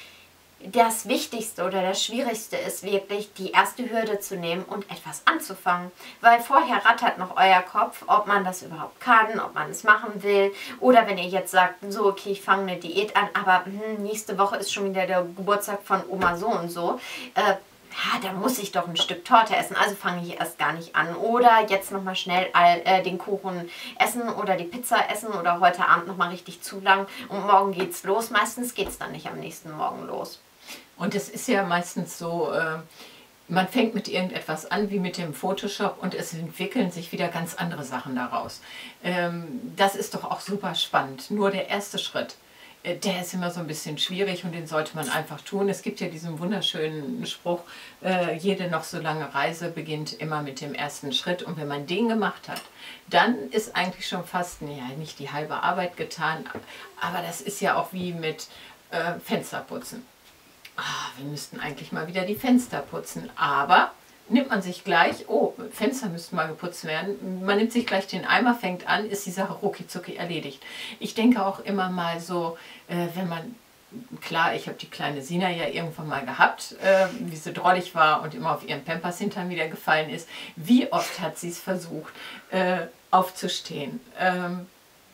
Das Wichtigste oder das Schwierigste ist wirklich, die erste Hürde zu nehmen und etwas anzufangen. Weil vorher rattert noch euer Kopf, ob man das überhaupt kann, ob man es machen will. Oder wenn ihr jetzt sagt, so okay, ich fange eine Diät an, aber hm, nächste Woche ist schon wieder der Geburtstag von Oma so und so. Äh, ja, da muss ich doch ein Stück Torte essen, also fange ich erst gar nicht an. Oder jetzt nochmal schnell all, äh, den Kuchen essen oder die Pizza essen oder heute Abend nochmal richtig zu lang und morgen geht's los. Meistens geht es dann nicht am nächsten Morgen los. Und es ist ja meistens so, äh, man fängt mit irgendetwas an, wie mit dem Photoshop, und es entwickeln sich wieder ganz andere Sachen daraus. Ähm, das ist doch auch super spannend. Nur der erste Schritt, äh, der ist immer so ein bisschen schwierig und den sollte man einfach tun. Es gibt ja diesen wunderschönen Spruch, äh, jede noch so lange Reise beginnt immer mit dem ersten Schritt. Und wenn man den gemacht hat, dann ist eigentlich schon fast, ja, nicht die halbe Arbeit getan, aber das ist ja auch wie mit äh, Fensterputzen. Ah, wir müssten eigentlich mal wieder die Fenster putzen, aber nimmt man sich gleich, oh, Fenster müssten mal geputzt werden, man nimmt sich gleich den Eimer, fängt an, ist die Sache rucki-zucki erledigt. Ich denke auch immer mal so, äh, wenn man, klar, ich habe die kleine Sina ja irgendwann mal gehabt, äh, wie sie drollig war und immer auf ihren Pampers hintern wieder gefallen ist, wie oft hat sie es versucht, äh, aufzustehen, ähm,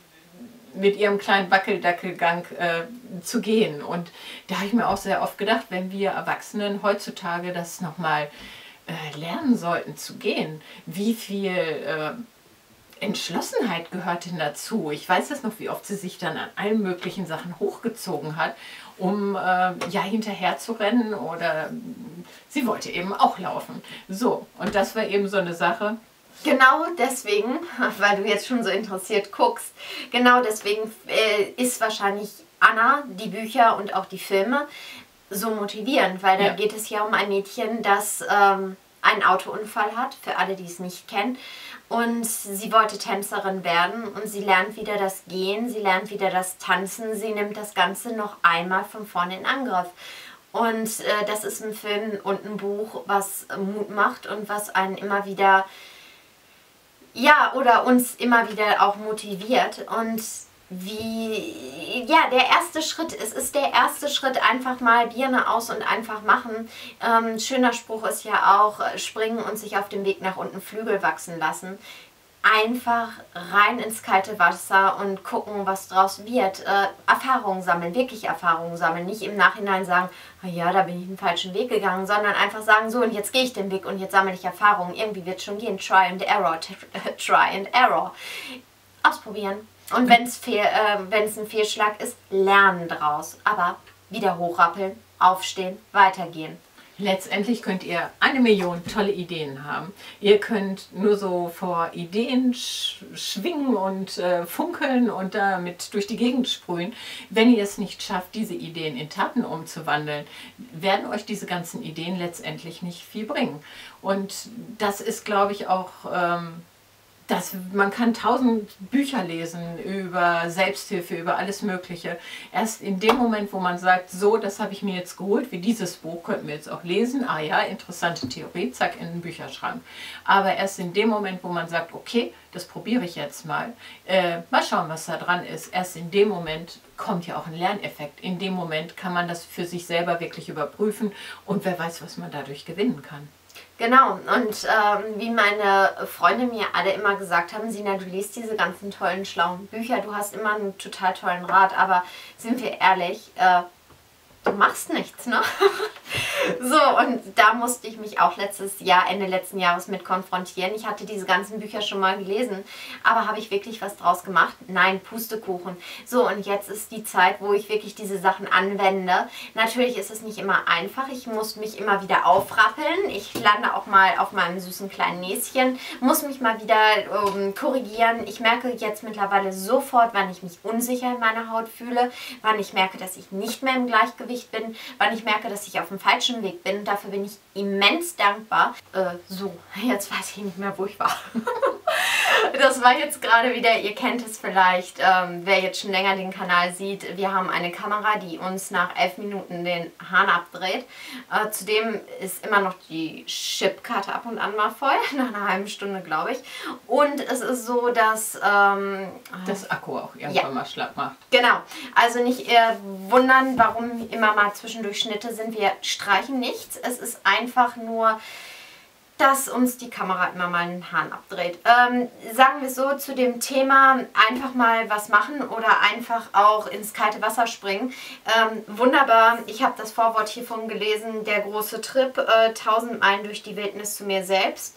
mit ihrem kleinen Wackeldackelgang äh, zu gehen. Und da habe ich mir auch sehr oft gedacht, wenn wir Erwachsenen heutzutage das nochmal äh, lernen sollten zu gehen, wie viel äh, Entschlossenheit gehört denn dazu? Ich weiß das noch, wie oft sie sich dann an allen möglichen Sachen hochgezogen hat, um äh, ja hinterher zu rennen, oder sie wollte eben auch laufen. So, und das war eben so eine Sache. Genau deswegen, weil du jetzt schon so interessiert guckst, genau deswegen äh, ist wahrscheinlich Anna, die Bücher und auch die Filme so motivierend, weil da ja. geht es ja um ein Mädchen, das ähm, einen Autounfall hat, für alle, die es nicht kennen. Und sie wollte Tänzerin werden und sie lernt wieder das Gehen, sie lernt wieder das Tanzen, sie nimmt das Ganze noch einmal von vorne in Angriff. Und äh, das ist ein Film und ein Buch, was Mut macht und was einen immer wieder... ja, oder uns immer wieder auch motiviert. Und wie, ja, der erste Schritt, es ist der erste Schritt, einfach mal Birne aus und einfach machen. Ähm, schöner Spruch ist ja auch, springen und sich auf dem Weg nach unten Flügel wachsen lassen. Einfach rein ins kalte Wasser und gucken, was draus wird. Äh, Erfahrungen sammeln, wirklich Erfahrungen sammeln. Nicht im Nachhinein sagen, oh ja, da bin ich den falschen Weg gegangen, sondern einfach sagen, so, und jetzt gehe ich den Weg und jetzt sammle ich Erfahrungen. Irgendwie wird es schon gehen. Try and error, try and error. Ausprobieren. Und wenn es fehl, äh, wenn es ein Fehlschlag ist, lernen draus. Aber wieder hochrappeln, aufstehen, weitergehen. Letztendlich könnt ihr eine Million tolle Ideen haben. Ihr könnt nur so vor Ideen sch schwingen und äh, funkeln und damit durch die Gegend sprühen. Wenn ihr es nicht schafft, diese Ideen in Taten umzuwandeln, werden euch diese ganzen Ideen letztendlich nicht viel bringen. Und das ist, glaube ich, auch... Ähm, Das, man kann tausend Bücher lesen über Selbsthilfe, über alles Mögliche. Erst in dem Moment, wo man sagt, so, das habe ich mir jetzt geholt, wie dieses Buch, könnten wir jetzt auch lesen. Ah ja, interessante Theorie, zack, in den Bücherschrank. Aber erst in dem Moment, wo man sagt, okay, das probiere ich jetzt mal, äh, mal schauen, was da dran ist. Erst in dem Moment kommt ja auch ein Lerneffekt. In dem Moment kann man das für sich selber wirklich überprüfen und wer weiß, was man dadurch gewinnen kann. Genau, und ähm, wie meine Freunde mir alle immer gesagt haben, Sina, du liest diese ganzen tollen, schlauen Bücher, du hast immer einen total tollen Rat, aber sind wir ehrlich, äh, du machst nichts, ne? So, und da musste ich mich auch letztes Jahr, Ende letzten Jahres mit konfrontieren. Ich hatte diese ganzen Bücher schon mal gelesen, aber habe ich wirklich was draus gemacht? Nein, Pustekuchen. So, und jetzt ist die Zeit, wo ich wirklich diese Sachen anwende. Natürlich ist es nicht immer einfach. Ich muss mich immer wieder aufrappeln. Ich lande auch mal auf meinem süßen kleinen Näschen, muss mich mal wieder ähm, korrigieren. Ich merke jetzt mittlerweile sofort, wann ich mich unsicher in meiner Haut fühle, wann ich merke, dass ich nicht mehr im Gleichgewicht bin, wann ich merke, dass ich auf dem falschen Weg bin. Dafür bin ich immens dankbar. Äh, so, jetzt weiß ich nicht mehr, wo ich war. Das war jetzt gerade wieder, ihr kennt es vielleicht, ähm, wer jetzt schon länger den Kanal sieht, wir haben eine Kamera, die uns nach elf Minuten den Hahn abdreht. Äh, zudem ist immer noch die Chipkarte ab und an mal voll, nach einer halben Stunde, glaube ich. Und es ist so, dass... Ähm, das Akku auch irgendwann ja. mal schlapp macht. Genau, also nicht eher wundern, warum immer mal zwischendurch Schnitte sind. Wir streichen nichts, es ist einfach nur, dass uns die Kamera immer mal einen Hahn abdreht. Ähm, sagen wir so, zu dem Thema einfach mal was machen oder einfach auch ins kalte Wasser springen. Ähm, wunderbar, ich habe das Vorwort hiervon gelesen, der große Trip, äh, tausend Meilen durch die Wildnis zu mir selbst.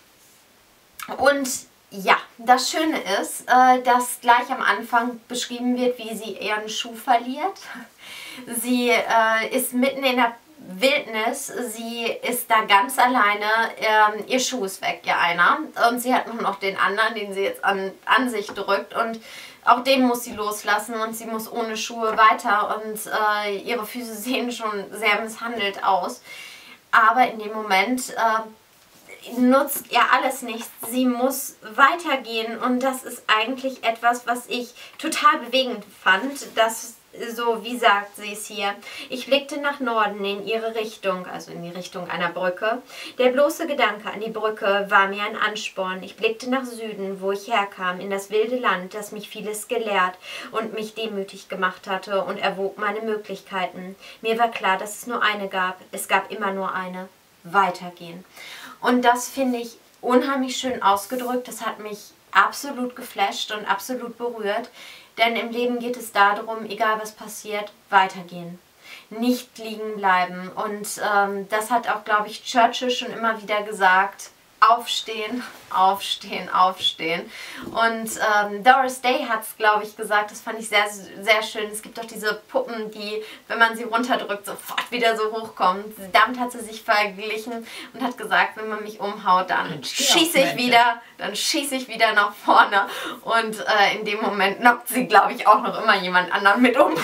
Und ja, das Schöne ist, äh, dass gleich am Anfang beschrieben wird, wie sie ihren Schuh verliert. Sie äh, ist mitten in der Wildnis, sie ist da ganz alleine, ähm, ihr Schuh ist weg, ja einer. Und sie hat nur noch den anderen, den sie jetzt an, an sich drückt. Und auch den muss sie loslassen und sie muss ohne Schuhe weiter. Und äh, ihre Füße sehen schon sehr misshandelt aus. Aber in dem Moment... Äh, nutzt ihr alles nichts. Sie muss weitergehen und das ist eigentlich etwas, was ich total bewegend fand, dass so, wie sagt sie es hier, ich blickte nach Norden in ihre Richtung, also in die Richtung einer Brücke. Der bloße Gedanke an die Brücke war mir ein Ansporn. Ich blickte nach Süden, wo ich herkam, in das wilde Land, das mich vieles gelehrt und mich demütig gemacht hatte und erwog meine Möglichkeiten. Mir war klar, dass es nur eine gab. Es gab immer nur eine. Weitergehen. Und das finde ich unheimlich schön ausgedrückt. Das hat mich absolut geflasht und absolut berührt. Denn im Leben geht es darum, egal was passiert, weitergehen. Nicht liegen bleiben. Und ähm, das hat auch, glaube ich, Churchill schon immer wieder gesagt. Aufstehen, aufstehen, aufstehen. Und ähm, Doris Day hat es, glaube ich, gesagt, das fand ich sehr, sehr schön. Es gibt doch diese Puppen, die, wenn man sie runterdrückt, sofort wieder so hochkommen. Damit hat sie sich verglichen und hat gesagt, wenn man mich umhaut, dann schieße ich wieder, dann schieße ich wieder nach vorne. Und äh, in dem Moment knockt sie, glaube ich, auch noch immer jemand anderen mit um.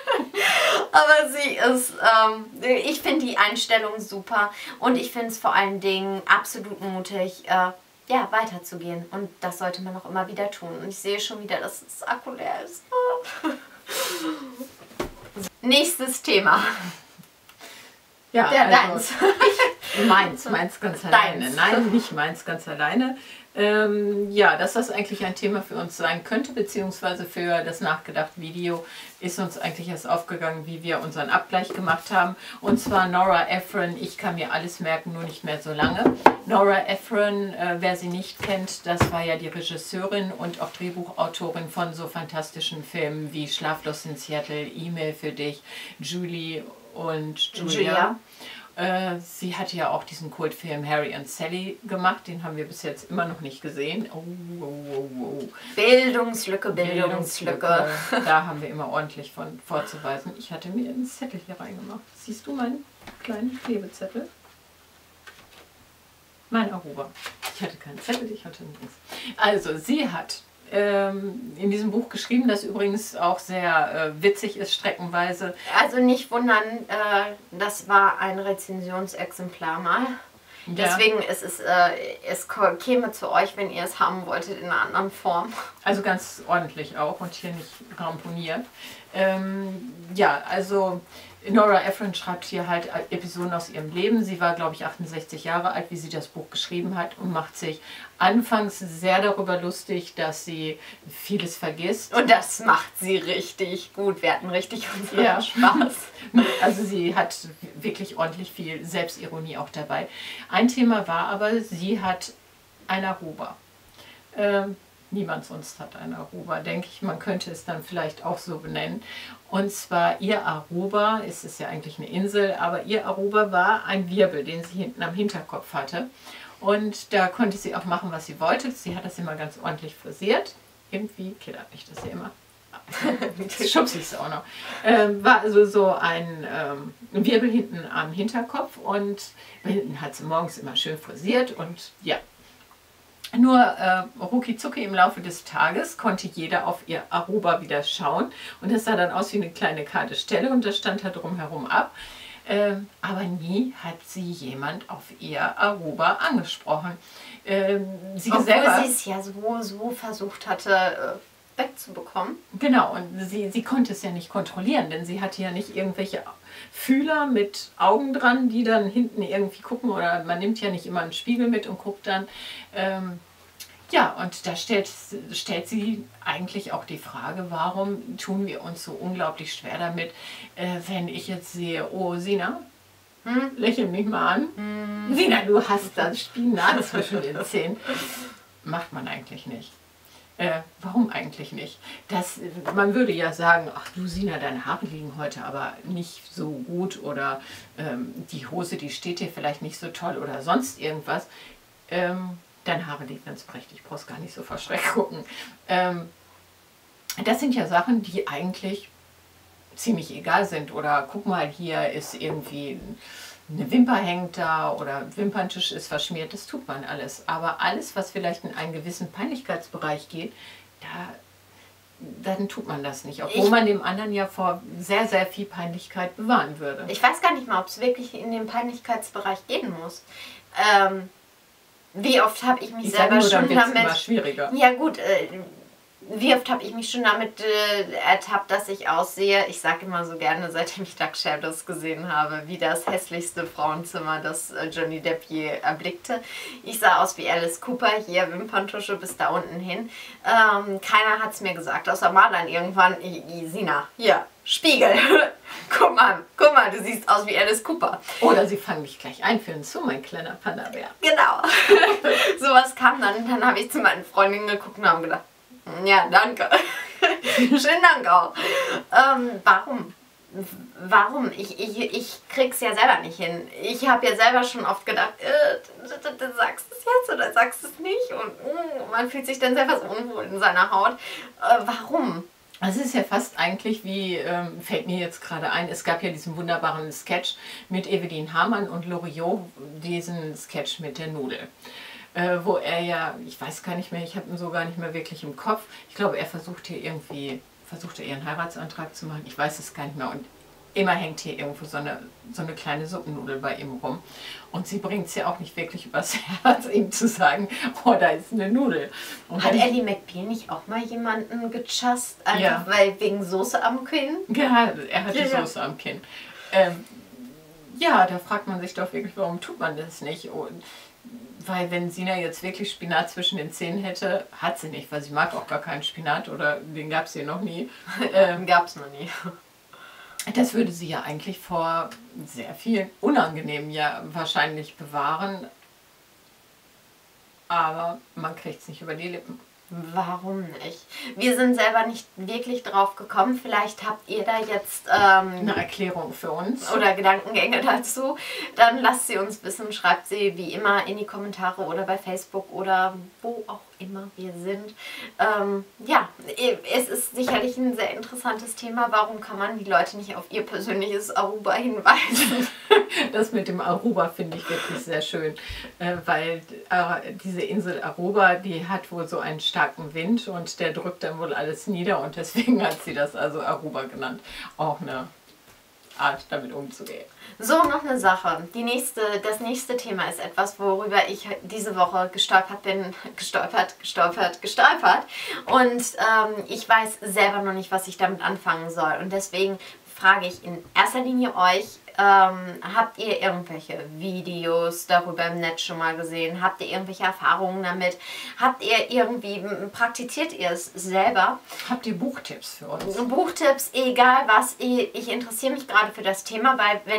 Aber sie ist, ähm, ich finde die Einstellung super und ich finde es vor allen Dingen absolut mutig, äh, ja, weiterzugehen. Und das sollte man auch immer wieder tun. Und ich sehe schon wieder, dass das Akku leer ist. Nächstes Thema. Ja, Der also, deins. Ich, meins, meins ganz alleine. Deins. Nein, nicht meins ganz alleine. Ähm, ja, dass das eigentlich ein Thema für uns sein könnte, beziehungsweise für das Nachgedacht-Video, ist uns eigentlich erst aufgegangen, wie wir unseren Abgleich gemacht haben. Und zwar Nora Ephron, ich kann mir alles merken, nur nicht mehr so lange. Nora Ephron, äh, wer sie nicht kennt, das war ja die Regisseurin und auch Drehbuchautorin von so fantastischen Filmen wie Schlaflos in Seattle, E-Mail für dich, Julie und Julia. Julia. Äh, sie hatte ja auch diesen Kultfilm Harry und Sally gemacht, den haben wir bis jetzt immer noch nicht gesehen. Oh, oh, oh, oh. Bildungslücke, Bildungslücke. Bildungslücke. Da haben wir immer ordentlich von vorzuweisen. Ich hatte mir einen Zettel hier reingemacht. Siehst du meinen kleinen Klebezettel? Mein Aruba. Ich hatte keinen Zettel, ich hatte nichts. Also, sie hat in diesem Buch geschrieben, das übrigens auch sehr äh, witzig ist, streckenweise. Also nicht wundern, äh, das war ein Rezensionsexemplar mal. Ja. Deswegen ist es, äh, es käme zu euch, wenn ihr es haben wolltet, in einer anderen Form. Also ganz ordentlich auch und hier nicht ramponiert. Ähm, ja, also Nora Ephron schreibt hier halt Episoden aus ihrem Leben. Sie war, glaube ich, achtundsechzig Jahre alt, wie sie das Buch geschrieben hat und macht sich anfangs sehr darüber lustig, dass sie vieles vergisst. Und das macht sie richtig gut. Wir hatten richtig unseren ja. Spaß. Also sie hat wirklich ordentlich viel Selbstironie auch dabei. Ein Thema war aber, sie hat ein Aruba. Ähm, Niemand sonst hat ein Aruba, denke ich. Man könnte es dann vielleicht auch so benennen. Und zwar ihr Aruba, es ist ja eigentlich eine Insel, aber ihr Aruba war ein Wirbel, den sie hinten am Hinterkopf hatte. Und da konnte sie auch machen, was sie wollte. Sie hat das immer ganz ordentlich frisiert. Irgendwie killert mich das hier immer. Schubse ich es auch noch. Ähm, war also so ein ähm, Wirbel hinten am Hinterkopf und hinten hat sie morgens immer schön frisiert und ja. Nur äh, rucki zucki im Laufe des Tages konnte jeder auf ihr Aruba wieder schauen und es sah dann aus wie eine kleine kahle Stelle und das stand da drumherum ab. Ähm, aber nie hat sie jemand auf ihr Aruba angesprochen. Ähm, sie Obwohl selber, sie es ja so, so versucht hatte äh, wegzubekommen. Genau, und sie, sie konnte es ja nicht kontrollieren, denn sie hatte ja nicht irgendwelche Fühler mit Augen dran, die dann hinten irgendwie gucken, oder man nimmt ja nicht immer einen Spiegel mit und guckt dann. Ähm, ja, und da stellt, stellt sie eigentlich auch die Frage, warum tun wir uns so unglaublich schwer damit, äh, wenn ich jetzt sehe, oh Sina, hm, lächel mich mal an. Hm. Sina, du hast da Spinat zwischen den Zähnen. Macht man eigentlich nicht. Äh, warum eigentlich nicht? Das, man würde ja sagen, ach du Sina, deine Haare liegen heute aber nicht so gut oder ähm, die Hose, die steht dir vielleicht nicht so toll oder sonst irgendwas. Ähm, deine Haare liegen ganz prächtig, brauchst gar nicht so verschreckt gucken. Ähm, das sind ja Sachen, die eigentlich ziemlich egal sind. Oder guck mal, hier ist irgendwie eine Wimper hängt da oder Wimperntisch ist verschmiert, das tut man alles. Aber alles, was vielleicht in einen gewissen Peinlichkeitsbereich geht, da, dann tut man das nicht. Obwohl ich, man dem anderen ja vor sehr, sehr viel Peinlichkeit bewahren würde. Ich weiß gar nicht mal, ob es wirklich in den Peinlichkeitsbereich gehen muss. Ähm, wie oft habe ich mich ich selber nur, schon damit... Immer schwieriger. Ja gut, äh, wie oft habe ich mich schon damit äh, ertappt, dass ich aussehe, ich sage immer so gerne, seitdem ich Dark Shadows gesehen habe, wie das hässlichste Frauenzimmer, das äh, Johnny Depp je erblickte. Ich sah aus wie Alice Cooper, hier Wimperntusche bis da unten hin. Ähm, keiner hat es mir gesagt, außer Marlon irgendwann, Sina, hier, Spiegel, guck mal, guck mal, du siehst aus wie Alice Cooper. Oder sie fangen mich gleich einführen zu, mein kleiner Panda-Bär. Genau, sowas kam dann, dann habe ich zu meinen Freundinnen geguckt und habe gedacht, ja, danke. Schönen Dank auch. Ähm, warum? Warum? Ich, ich, ich krieg's ja selber nicht hin. Ich habe ja selber schon oft gedacht, äh, du, du sagst es jetzt oder sagst es nicht. Und uh, man fühlt sich dann selber so unwohl in seiner Haut. Äh, warum? Es ist ja fast eigentlich wie, ähm, fällt mir jetzt gerade ein, es gab ja diesen wunderbaren Sketch mit Evelyn Hamann und Loriot, diesen Sketch mit der Nudel. Äh, wo er ja, ich weiß gar nicht mehr, ich habe ihn so gar nicht mehr wirklich im Kopf. Ich glaube, er versucht hier irgendwie, versuchte ihren Heiratsantrag zu machen. Ich weiß es gar nicht mehr. Und immer hängt hier irgendwo so eine, so eine kleine Suppennudel bei ihm rum. Und sie bringt es ja auch nicht wirklich übers Herz, ihm zu sagen, oh, da ist eine Nudel. Und hat Ally McBeal nicht auch mal jemanden gechast? Einfach ja. weil wegen Soße am Kinn? Ja, er hatte ja, Soße ja. am Kinn. Ähm, ja, da fragt man sich doch wirklich, warum tut man das nicht? Und weil wenn Sina jetzt wirklich Spinat zwischen den Zähnen hätte, hat sie nicht, weil sie mag auch gar keinen Spinat oder den gab es hier noch nie. Ähm, gab es noch nie. Das würde sie ja eigentlich vor sehr viel Unangenehm ja wahrscheinlich bewahren, aber man kriegt es nicht über die Lippen. Warum nicht? Wir sind selber nicht wirklich drauf gekommen. Vielleicht habt ihr da jetzt ähm, eine Erklärung für uns. Oder Gedankengänge dazu. Dann lasst sie uns wissen. Schreibt sie wie immer in die Kommentare oder bei Facebook oder wo auch immer wir sind. Ähm, ja, es ist sicherlich ein sehr interessantes Thema. Warum kann man die Leute nicht auf ihr persönliches Aruba hinweisen? Das mit dem Aruba finde ich wirklich sehr schön, äh, weil äh, diese Insel Aruba, die hat wohl so einen starken Wind und der drückt dann wohl alles nieder und deswegen hat sie das also Aruba genannt. Auch eine Art, damit umzugehen. So, noch eine Sache. Die nächste, das nächste Thema ist etwas, worüber ich diese Woche gestolpert bin. Gestolpert, gestolpert, gestolpert. Und ähm, ich weiß selber noch nicht, was ich damit anfangen soll. Und deswegen frage ich in erster Linie euch, ähm, habt ihr irgendwelche Videos darüber im Netz schon mal gesehen? Habt ihr irgendwelche Erfahrungen damit? Habt ihr irgendwie, praktiziert ihr es selber? Habt ihr Buchtipps für uns? Buchtipps, egal was. Ich, ich interessiere mich gerade für das Thema, weil wenn ich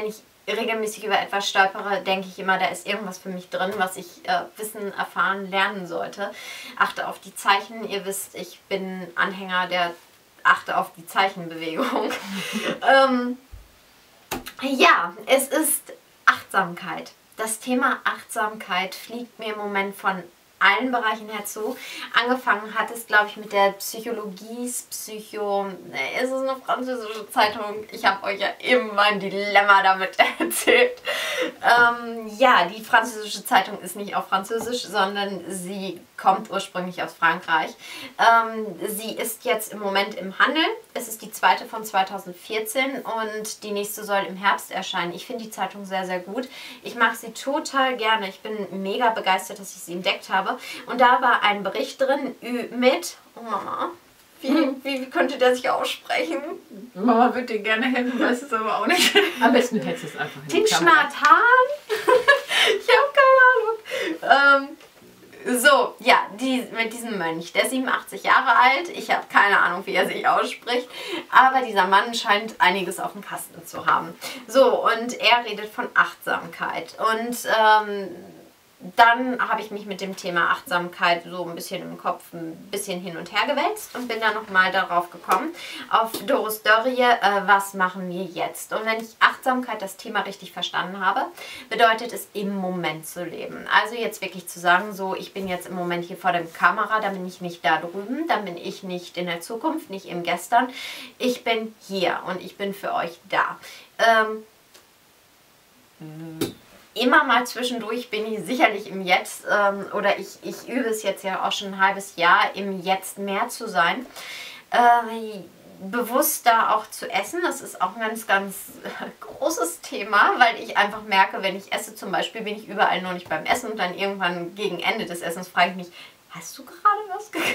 regelmäßig über etwas stolpere, denke ich immer, da ist irgendwas für mich drin, was ich äh, wissen, erfahren, lernen sollte. Achte auf die Zeichen. Ihr wisst, ich bin Anhänger der Achte auf die Zeichenbewegung. ähm, ja, es ist Achtsamkeit. Das Thema Achtsamkeit fliegt mir im Moment von allen Bereichen herzu. Angefangen hat es, glaube ich, mit der Psychologie, Psycho... Es ist eine französische Zeitung. Ich habe euch ja eben mein Dilemma damit erzählt. Ähm, ja, die französische Zeitung ist nicht auf Französisch, sondern sie kommt ursprünglich aus Frankreich. Ähm, sie ist jetzt im Moment im Handel. Es ist die zweite von zweitausendvierzehn und die nächste soll im Herbst erscheinen. Ich finde die Zeitung sehr, sehr gut. Ich mag sie total gerne. Ich bin mega begeistert, dass ich sie entdeckt habe. Und da war ein Bericht drin mit... Oh Mama, wie, wie, wie könnte der sich aussprechen? Mama würde dir gerne helfen, weiß es aber auch nicht. Am besten du hältst es einfach hin. Tin Shnat Han? Ich habe keine Ahnung. Ähm, so, ja, die, mit diesem Mönch. Der ist siebenundachtzig Jahre alt. Ich habe keine Ahnung, wie er sich ausspricht. Aber dieser Mann scheint einiges auf dem Kasten zu haben. So, und er redet von Achtsamkeit. Und ähm, dann habe ich mich mit dem Thema Achtsamkeit so ein bisschen im Kopf ein bisschen hin und her gewälzt und bin dann nochmal darauf gekommen, auf Doris Dörrie, äh, was machen wir jetzt? Und wenn ich Achtsamkeit, das Thema richtig verstanden habe, bedeutet es, im Moment zu leben. Also jetzt wirklich zu sagen, so, ich bin jetzt im Moment hier vor der Kamera, dann bin ich nicht da drüben, dann bin ich nicht in der Zukunft, nicht im Gestern. Ich bin hier und ich bin für euch da. Ähm, Immer mal zwischendurch bin ich sicherlich im Jetzt ähm, oder ich, ich übe es jetzt ja auch schon ein halbes Jahr, im Jetzt mehr zu sein. Äh, bewusst da auch zu essen, das ist auch ein ganz, ganz großes Thema, weil ich einfach merke, wenn ich esse zum Beispiel, bin ich überall nur nicht beim Essen und dann irgendwann gegen Ende des Essens frage ich mich, hast du gerade was gegessen?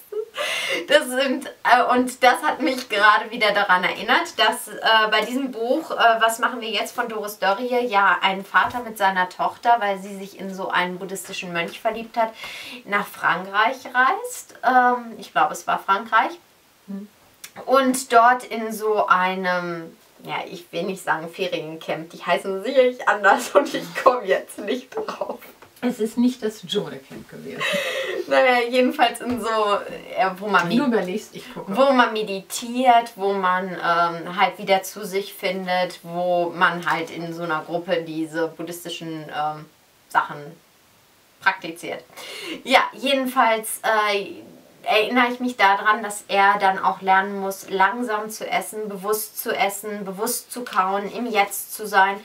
Das sind, äh, und das hat mich gerade wieder daran erinnert, dass äh, bei diesem Buch, äh, was machen wir jetzt, von Doris Dörrie, ja ein Vater mit seiner Tochter, weil sie sich in so einen buddhistischen Mönch verliebt hat, nach Frankreich reist. Ähm, ich glaube, es war Frankreich. Hm. Und dort in so einem, ja, ich will nicht sagen Feriencamp, die heißen sicherlich anders und ich komme jetzt nicht drauf. Es ist nicht das Dschungelcamp gewesen. Naja, jedenfalls in so, äh, wo man, du überlegst, ich gucke. wo man meditiert, wo man ähm, halt wieder zu sich findet, wo man halt in so einer Gruppe diese buddhistischen ähm, Sachen praktiziert. Ja, jedenfalls äh, erinnere ich mich daran, dass er dann auch lernen muss, langsam zu essen, bewusst zu essen, bewusst zu kauen, im Jetzt zu sein.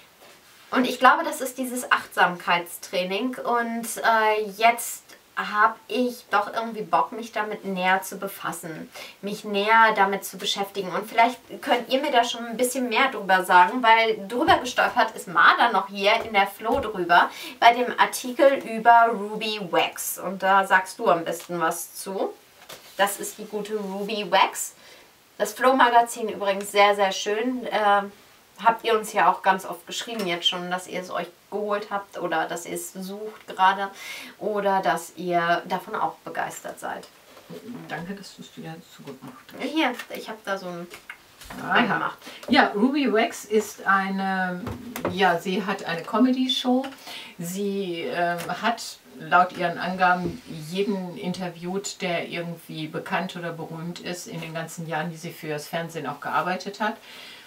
Und ich glaube, das ist dieses Achtsamkeitstraining und äh, jetzt habe ich doch irgendwie Bock, mich damit näher zu befassen, mich näher damit zu beschäftigen. Und vielleicht könnt ihr mir da schon ein bisschen mehr drüber sagen, weil drüber gestolpert ist Marder noch hier in der Flo drüber, bei dem Artikel über Ruby Wax. Und da sagst du am besten was zu. Das ist die gute Ruby Wax. Das Flo-Magazin übrigens sehr, sehr schön. Äh, Habt ihr uns ja auch ganz oft geschrieben jetzt schon, dass ihr es euch geholt habt oder dass ihr es sucht gerade oder dass ihr davon auch begeistert seid. Danke, dass du es wieder so gut machst. Hier, ich habe da so ein gemacht. Ja, Ruby Wax ist eine, ja, sie hat eine Comedy-Show. Sie äh, hat laut ihren Angaben jeden interviewt, der irgendwie bekannt oder berühmt ist in den ganzen Jahren, die sie für das Fernsehen auch gearbeitet hat.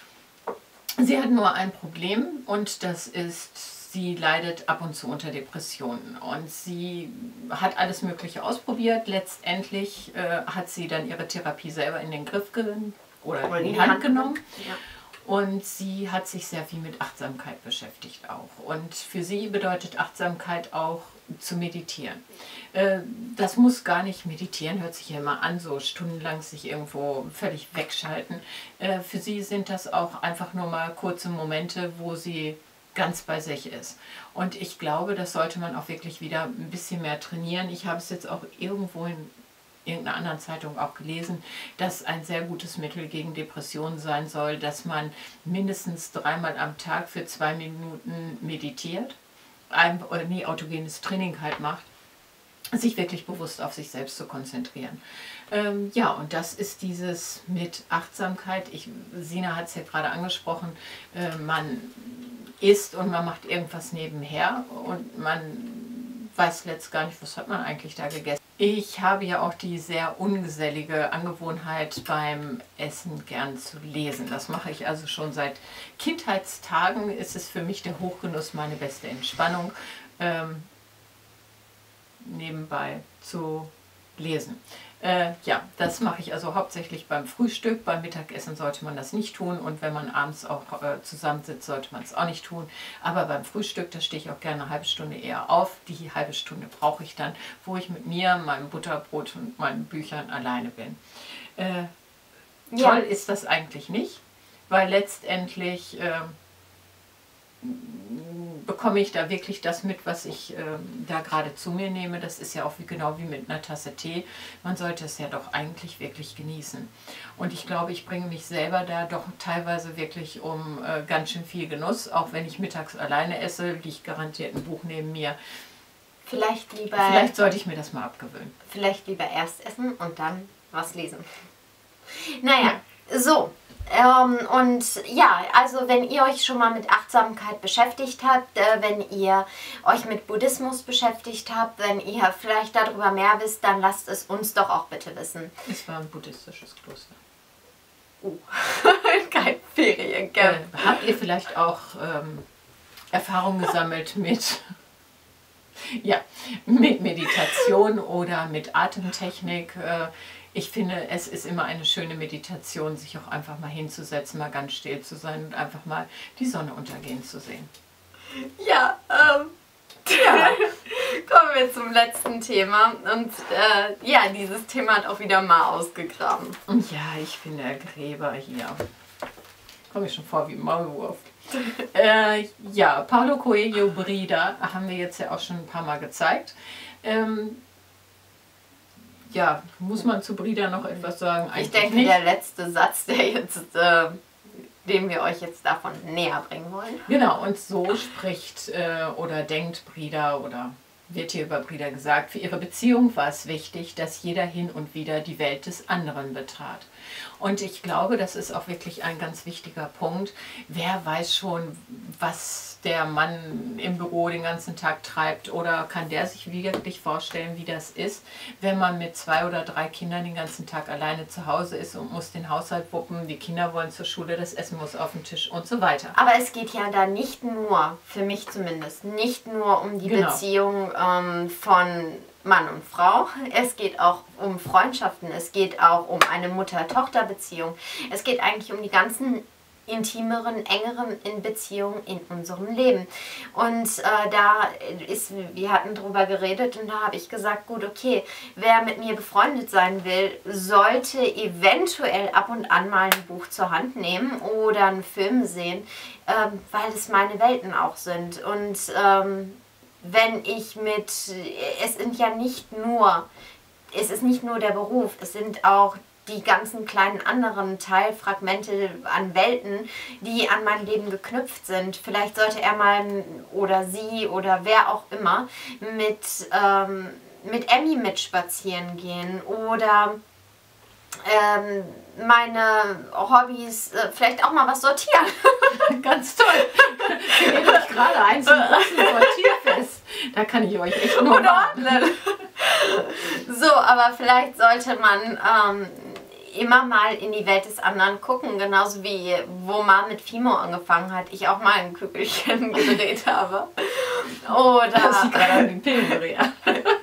Sie hat nur ein Problem und das ist, sie leidet ab und zu unter Depressionen und sie hat alles Mögliche ausprobiert. Letztendlich äh, hat sie dann ihre Therapie selber in den Griff genommen oder in die Hand genommen. Ja. Und sie hat sich sehr viel mit Achtsamkeit beschäftigt auch. Und für sie bedeutet Achtsamkeit auch zu meditieren. Äh, das muss gar nicht meditieren, hört sich ja immer an, so stundenlang sich irgendwo völlig wegschalten. Äh, für sie sind das auch einfach nur mal kurze Momente, wo sie ganz bei sich ist. Und ich glaube, das sollte man auch wirklich wieder ein bisschen mehr trainieren. Ich habe es jetzt auch irgendwo in irgendeiner anderen Zeitung auch gelesen, dass ein sehr gutes Mittel gegen Depressionen sein soll, dass man mindestens dreimal am Tag für zwei Minuten meditiert, ein, oder nie autogenes Training halt macht sich wirklich bewusst auf sich selbst zu konzentrieren. Ähm, ja, und das ist dieses mit Achtsamkeit. Ich, Sina hat es ja gerade angesprochen, äh, man isst und man macht irgendwas nebenher und man weiß letzt gar nicht, was hat man eigentlich da gegessen. Ich habe ja auch die sehr ungesellige Angewohnheit, beim Essen gern zu lesen. Das mache ich also schon seit Kindheitstagen. Ist es für mich der Hochgenuss, meine beste Entspannung, ähm, nebenbei zu lesen. Äh, ja, das mache ich also hauptsächlich beim Frühstück. Beim Mittagessen sollte man das nicht tun und wenn man abends auch äh, zusammensitzt, sollte man es auch nicht tun. Aber beim Frühstück, da stehe ich auch gerne eine halbe Stunde eher auf. Die halbe Stunde brauche ich dann, wo ich mit mir, meinem Butterbrot und meinen Büchern alleine bin. Äh, ja. Toll ist das eigentlich nicht, weil letztendlich äh, bekomme ich da wirklich das mit, was ich äh, da gerade zu mir nehme. Das ist ja auch wie, genau wie mit einer Tasse Tee. Man sollte es ja doch eigentlich wirklich genießen. Und ich glaube, ich bringe mich selber da doch teilweise wirklich um äh, ganz schön viel Genuss. Auch wenn ich mittags alleine esse, liegt garantiert ein Buch neben mir. Vielleicht lieber... Vielleicht sollte ich mir das mal abgewöhnen. Vielleicht lieber erst essen und dann was lesen. Naja, so. Ähm, und ja, also wenn ihr euch schon mal mit Achtsamkeit beschäftigt habt, äh, wenn ihr euch mit Buddhismus beschäftigt habt, wenn ihr vielleicht darüber mehr wisst, dann lasst es uns doch auch bitte wissen. Es war ein buddhistisches Kloster. Uh, kein Feriencamp. Äh, habt ihr vielleicht auch ähm, Erfahrung gesammelt mit, ja, mit Meditation oder mit Atemtechnik? Äh, Ich finde, es ist immer eine schöne Meditation, sich auch einfach mal hinzusetzen, mal ganz still zu sein und einfach mal die Sonne untergehen zu sehen. Ja, ähm, ja. Kommen wir zum letzten Thema. Und äh, ja, dieses Thema hat auch wieder mal ausgegraben. Ja, ich bin der Gräber hier. Komme ich schon vor wie ein Maulwurf. äh, ja, Paulo Coelho Brida haben wir jetzt ja auch schon ein paar Mal gezeigt. Ähm, Ja, muss man zu Brida noch etwas sagen? Eigentlich ich denke, nicht. Der letzte Satz, der jetzt, äh, den wir euch jetzt davon näher bringen wollen. Genau, und so spricht äh, oder denkt Brida oder wird hier über Brida gesagt, für ihre Beziehung war es wichtig, dass jeder hin und wieder die Welt des anderen betrat. Und ich glaube, das ist auch wirklich ein ganz wichtiger Punkt. Wer weiß schon, was der Mann im Büro den ganzen Tag treibt, oder kann der sich wirklich vorstellen, wie das ist, wenn man mit zwei oder drei Kindern den ganzen Tag alleine zu Hause ist und muss den Haushalt wuppen, die Kinder wollen zur Schule, das Essen muss auf den Tisch und so weiter. Aber es geht ja da nicht nur, für mich zumindest, nicht nur um die genau. Beziehung ähm, von Mann und Frau, es geht auch um Freundschaften, es geht auch um eine Mutter-Tochter-Beziehung, es geht eigentlich um die ganzen intimeren, engeren in Beziehungen in unserem Leben. Und äh, da ist, wir hatten drüber geredet und da habe ich gesagt, gut, okay, wer mit mir befreundet sein will, sollte eventuell ab und an mal ein Buch zur Hand nehmen oder einen Film sehen, ähm, weil es meine Welten auch sind. Und ähm, wenn ich mit, es sind ja nicht nur, es ist nicht nur der Beruf, es sind auch die ganzen kleinen anderen Teilfragmente an Welten, die an mein Leben geknüpft sind. Vielleicht sollte er mal oder sie oder wer auch immer mit, ähm, mit Emmy mitspazieren gehen oder ähm, meine Hobbys äh, vielleicht auch mal was sortieren. Ganz toll. Ich nehme euch gerade ein zum großen Sortierfest. Da kann ich euch echt nur ordnen. So, aber vielleicht sollte man ähm, immer mal in die Welt des anderen gucken, genauso wie wo man mit Fimo angefangen hat, ich auch mal ein Kügelchen gedreht habe. Oder das ist gerade an den Pilgendreher.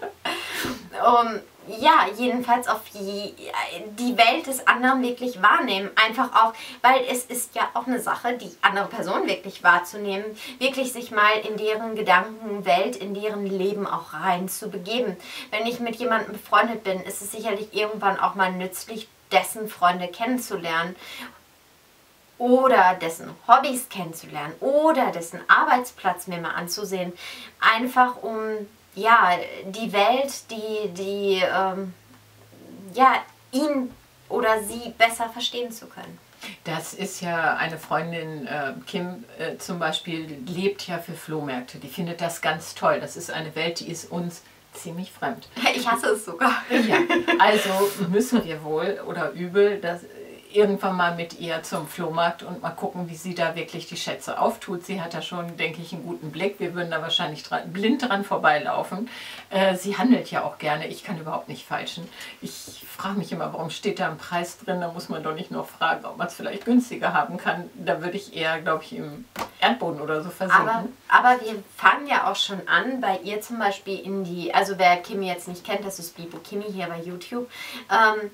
um, ja, jedenfalls auf die, die Welt des anderen wirklich wahrnehmen. Einfach auch, weil es ist ja auch eine Sache, die andere Person wirklich wahrzunehmen, wirklich sich mal in deren Gedankenwelt, in deren Leben auch rein zu begeben. Wenn ich mit jemandem befreundet bin, ist es sicherlich irgendwann auch mal nützlich, dessen Freunde kennenzulernen oder dessen Hobbys kennenzulernen oder dessen Arbeitsplatz mir mal anzusehen, einfach um ja, die Welt, die, die ähm, ja, ihn oder sie besser verstehen zu können. Das ist ja eine Freundin, äh, Kim äh, zum Beispiel, lebt ja für Flohmärkte. Die findet das ganz toll. Das ist eine Welt, die ist uns ziemlich fremd. Ich hasse es sogar. Ja, also müssen wir wohl oder übel das irgendwann mal mit ihr zum Flohmarkt und mal gucken, wie sie da wirklich die Schätze auftut. Sie hat da schon, denke ich, einen guten Blick. Wir würden da wahrscheinlich dran, blind dran vorbeilaufen. Äh, sie handelt ja auch gerne. Ich kann überhaupt nicht falschen. Ich frage mich immer, warum steht da ein Preis drin? Da muss man doch nicht noch fragen, ob man es vielleicht günstiger haben kann. Da würde ich eher, glaube ich, im Erdboden oder so versinken. Aber, aber wir fangen ja auch schon an, bei ihr zum Beispiel in die, also wer Kimi jetzt nicht kennt, das ist Bibo Kimi hier bei YouTube. Ähm,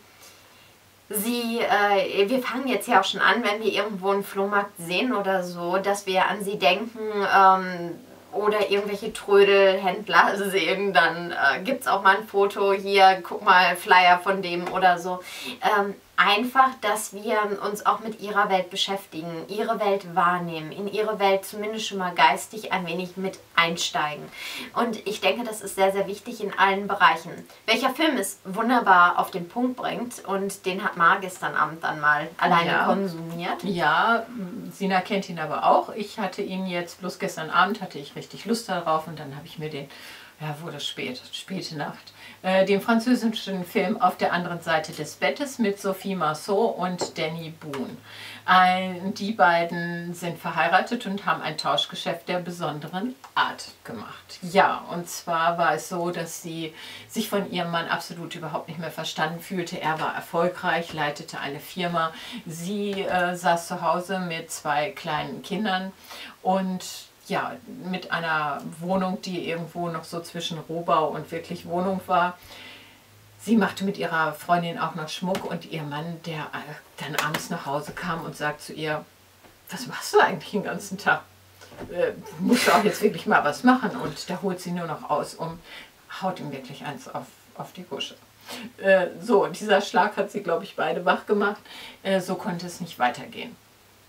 Sie, äh, wir fangen jetzt ja auch schon an, wenn wir irgendwo einen Flohmarkt sehen oder so, dass wir an sie denken ähm, oder irgendwelche Trödelhändler sehen, dann äh, gibt es auch mal ein Foto hier, guck mal, Flyer von dem oder so. Ähm, einfach, dass wir uns auch mit ihrer Welt beschäftigen, ihre Welt wahrnehmen, in ihre Welt zumindest schon mal geistig ein wenig mit einsteigen. Und ich denke, das ist sehr, sehr wichtig in allen Bereichen. Welcher Film es wunderbar auf den Punkt bringt und den hat Ma gestern Abend dann mal alleine ja. konsumiert. Ja, Sina kennt ihn aber auch. Ich hatte ihn jetzt, bloß gestern Abend hatte ich richtig Lust darauf und dann habe ich mir den, ja, wurde spät, späte Nacht, äh, den französischen Film Auf der anderen Seite des Bettes mit Sophie Marceau und Danny Boone. Ein, die beiden sind verheiratet und haben ein Tauschgeschäft der besonderen Art gemacht. Ja, und zwar war es so, dass sie sich von ihrem Mann absolut überhaupt nicht mehr verstanden fühlte. Er war erfolgreich, leitete eine Firma. Sie äh, saß zu Hause mit zwei kleinen Kindern und ja, mit einer Wohnung, die irgendwo noch so zwischen Rohbau und wirklich Wohnung war. Sie machte mit ihrer Freundin auch noch Schmuck und ihr Mann, der äh, dann abends nach Hause kam und sagt zu ihr, was machst du eigentlich den ganzen Tag? Äh, musst du auch jetzt wirklich mal was machen? Und da holt sie nur noch aus und haut ihm wirklich eins auf, auf die Gusche. Äh, so, dieser Schlag hat sie, glaube ich, beide wach gemacht. Äh, so konnte es nicht weitergehen.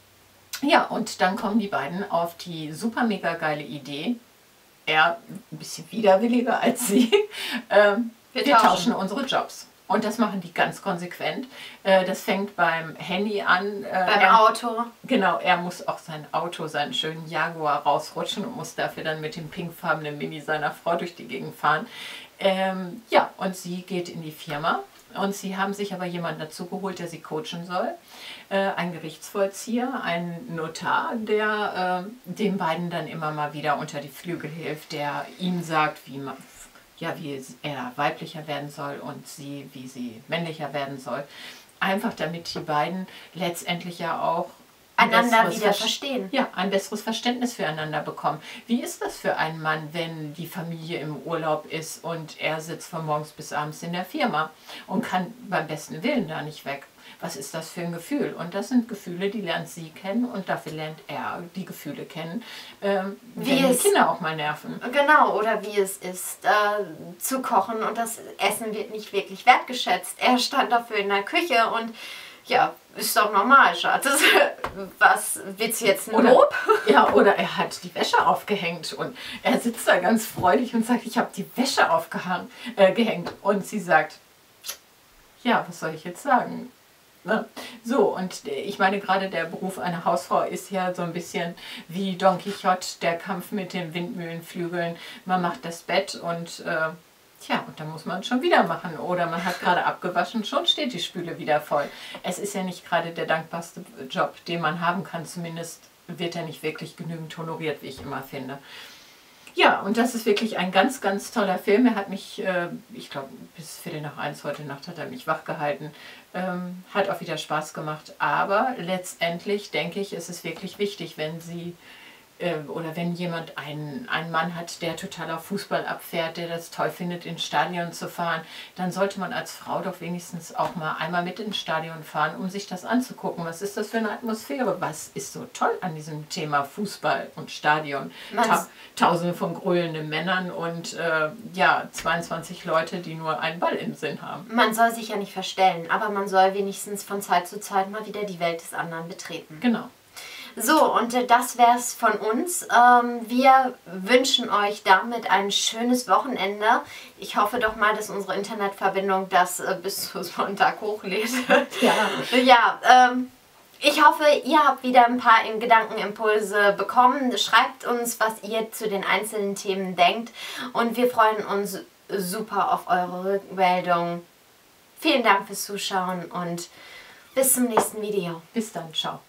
Ja, und dann kommen die beiden auf die super mega geile Idee, er ein bisschen widerwilliger als sie, ähm, wir, wir tauschen. tauschen unsere Jobs. Und das machen die ganz konsequent. Äh, das fängt beim Handy an. Äh, beim er, Auto. Genau, er muss auch sein Auto, seinen schönen Jaguar rausrutschen und muss dafür dann mit dem pinkfarbenen Mini seiner Frau durch die Gegend fahren. Ähm, ja, und sie geht in die Firma. Und sie haben sich aber jemanden dazu geholt, der sie coachen soll. Äh, ein Gerichtsvollzieher, ein Notar, der äh, den beiden dann immer mal wieder unter die Flügel hilft, der ihnen sagt, wie, man, ja, wie er weiblicher werden soll und sie, wie sie männlicher werden soll. Einfach damit die beiden letztendlich ja auch einander wieder verstehen. Ja, ein besseres Verständnis füreinander bekommen. Wie ist das für einen Mann, wenn die Familie im Urlaub ist und er sitzt von morgens bis abends in der Firma und kann beim besten Willen da nicht weg? Was ist das für ein Gefühl? Und das sind Gefühle, die lernt sie kennen und dafür lernt er die Gefühle kennen, ähm, wie wenn die Kinder auch mal nerven. Genau, oder wie es ist, äh, zu kochen und das Essen wird nicht wirklich wertgeschätzt. Er stand dafür in der Küche und ja, ist doch normal, Schatz. Was, willst du jetzt ein Lob? Ja, oder er hat die Wäsche aufgehängt und er sitzt da ganz freudig und sagt, ich habe die Wäsche aufgehängt. Äh, und sie sagt, ja, was soll ich jetzt sagen? Ne? So, und ich meine, gerade der Beruf einer Hausfrau ist ja so ein bisschen wie Don Quixote, der Kampf mit den Windmühlenflügeln. Man macht das Bett und äh, tja, und dann muss man es schon wieder machen. Oder man hat gerade abgewaschen, schon steht die Spüle wieder voll. Es ist ja nicht gerade der dankbarste Job, den man haben kann. Zumindest wird er nicht wirklich genügend honoriert, wie ich immer finde. Ja, und das ist wirklich ein ganz, ganz toller Film. Er hat mich, äh, ich glaube, bis Viertel nach eins heute Nacht hat er mich wach gehalten. Ähm, hat auch wieder Spaß gemacht. Aber letztendlich denke ich, ist es wirklich wichtig, wenn Sie oder wenn jemand einen, einen Mann hat, der total auf Fußball abfährt, der das toll findet, ins Stadion zu fahren, dann sollte man als Frau doch wenigstens auch mal einmal mit ins Stadion fahren, um sich das anzugucken. Was ist das für eine Atmosphäre? Was ist so toll an diesem Thema Fußball und Stadion? Ta Tausende von grölenden Männern und äh, ja, zweiundzwanzig Leute, die nur einen Ball im Sinn haben. Man soll sich ja nicht verstellen, aber man soll wenigstens von Zeit zu Zeit mal wieder die Welt des anderen betreten. Genau. So, und äh, das wäre es von uns. Ähm, wir wünschen euch damit ein schönes Wochenende. Ich hoffe doch mal, dass unsere Internetverbindung das äh, bis zu Sonntag hochlädt. Ja. Ja, ähm, ich hoffe, ihr habt wieder ein paar Gedankenimpulse bekommen. Schreibt uns, was ihr zu den einzelnen Themen denkt. Und wir freuen uns super auf eure Rückmeldung. Vielen Dank fürs Zuschauen und bis zum nächsten Video. Bis dann, ciao.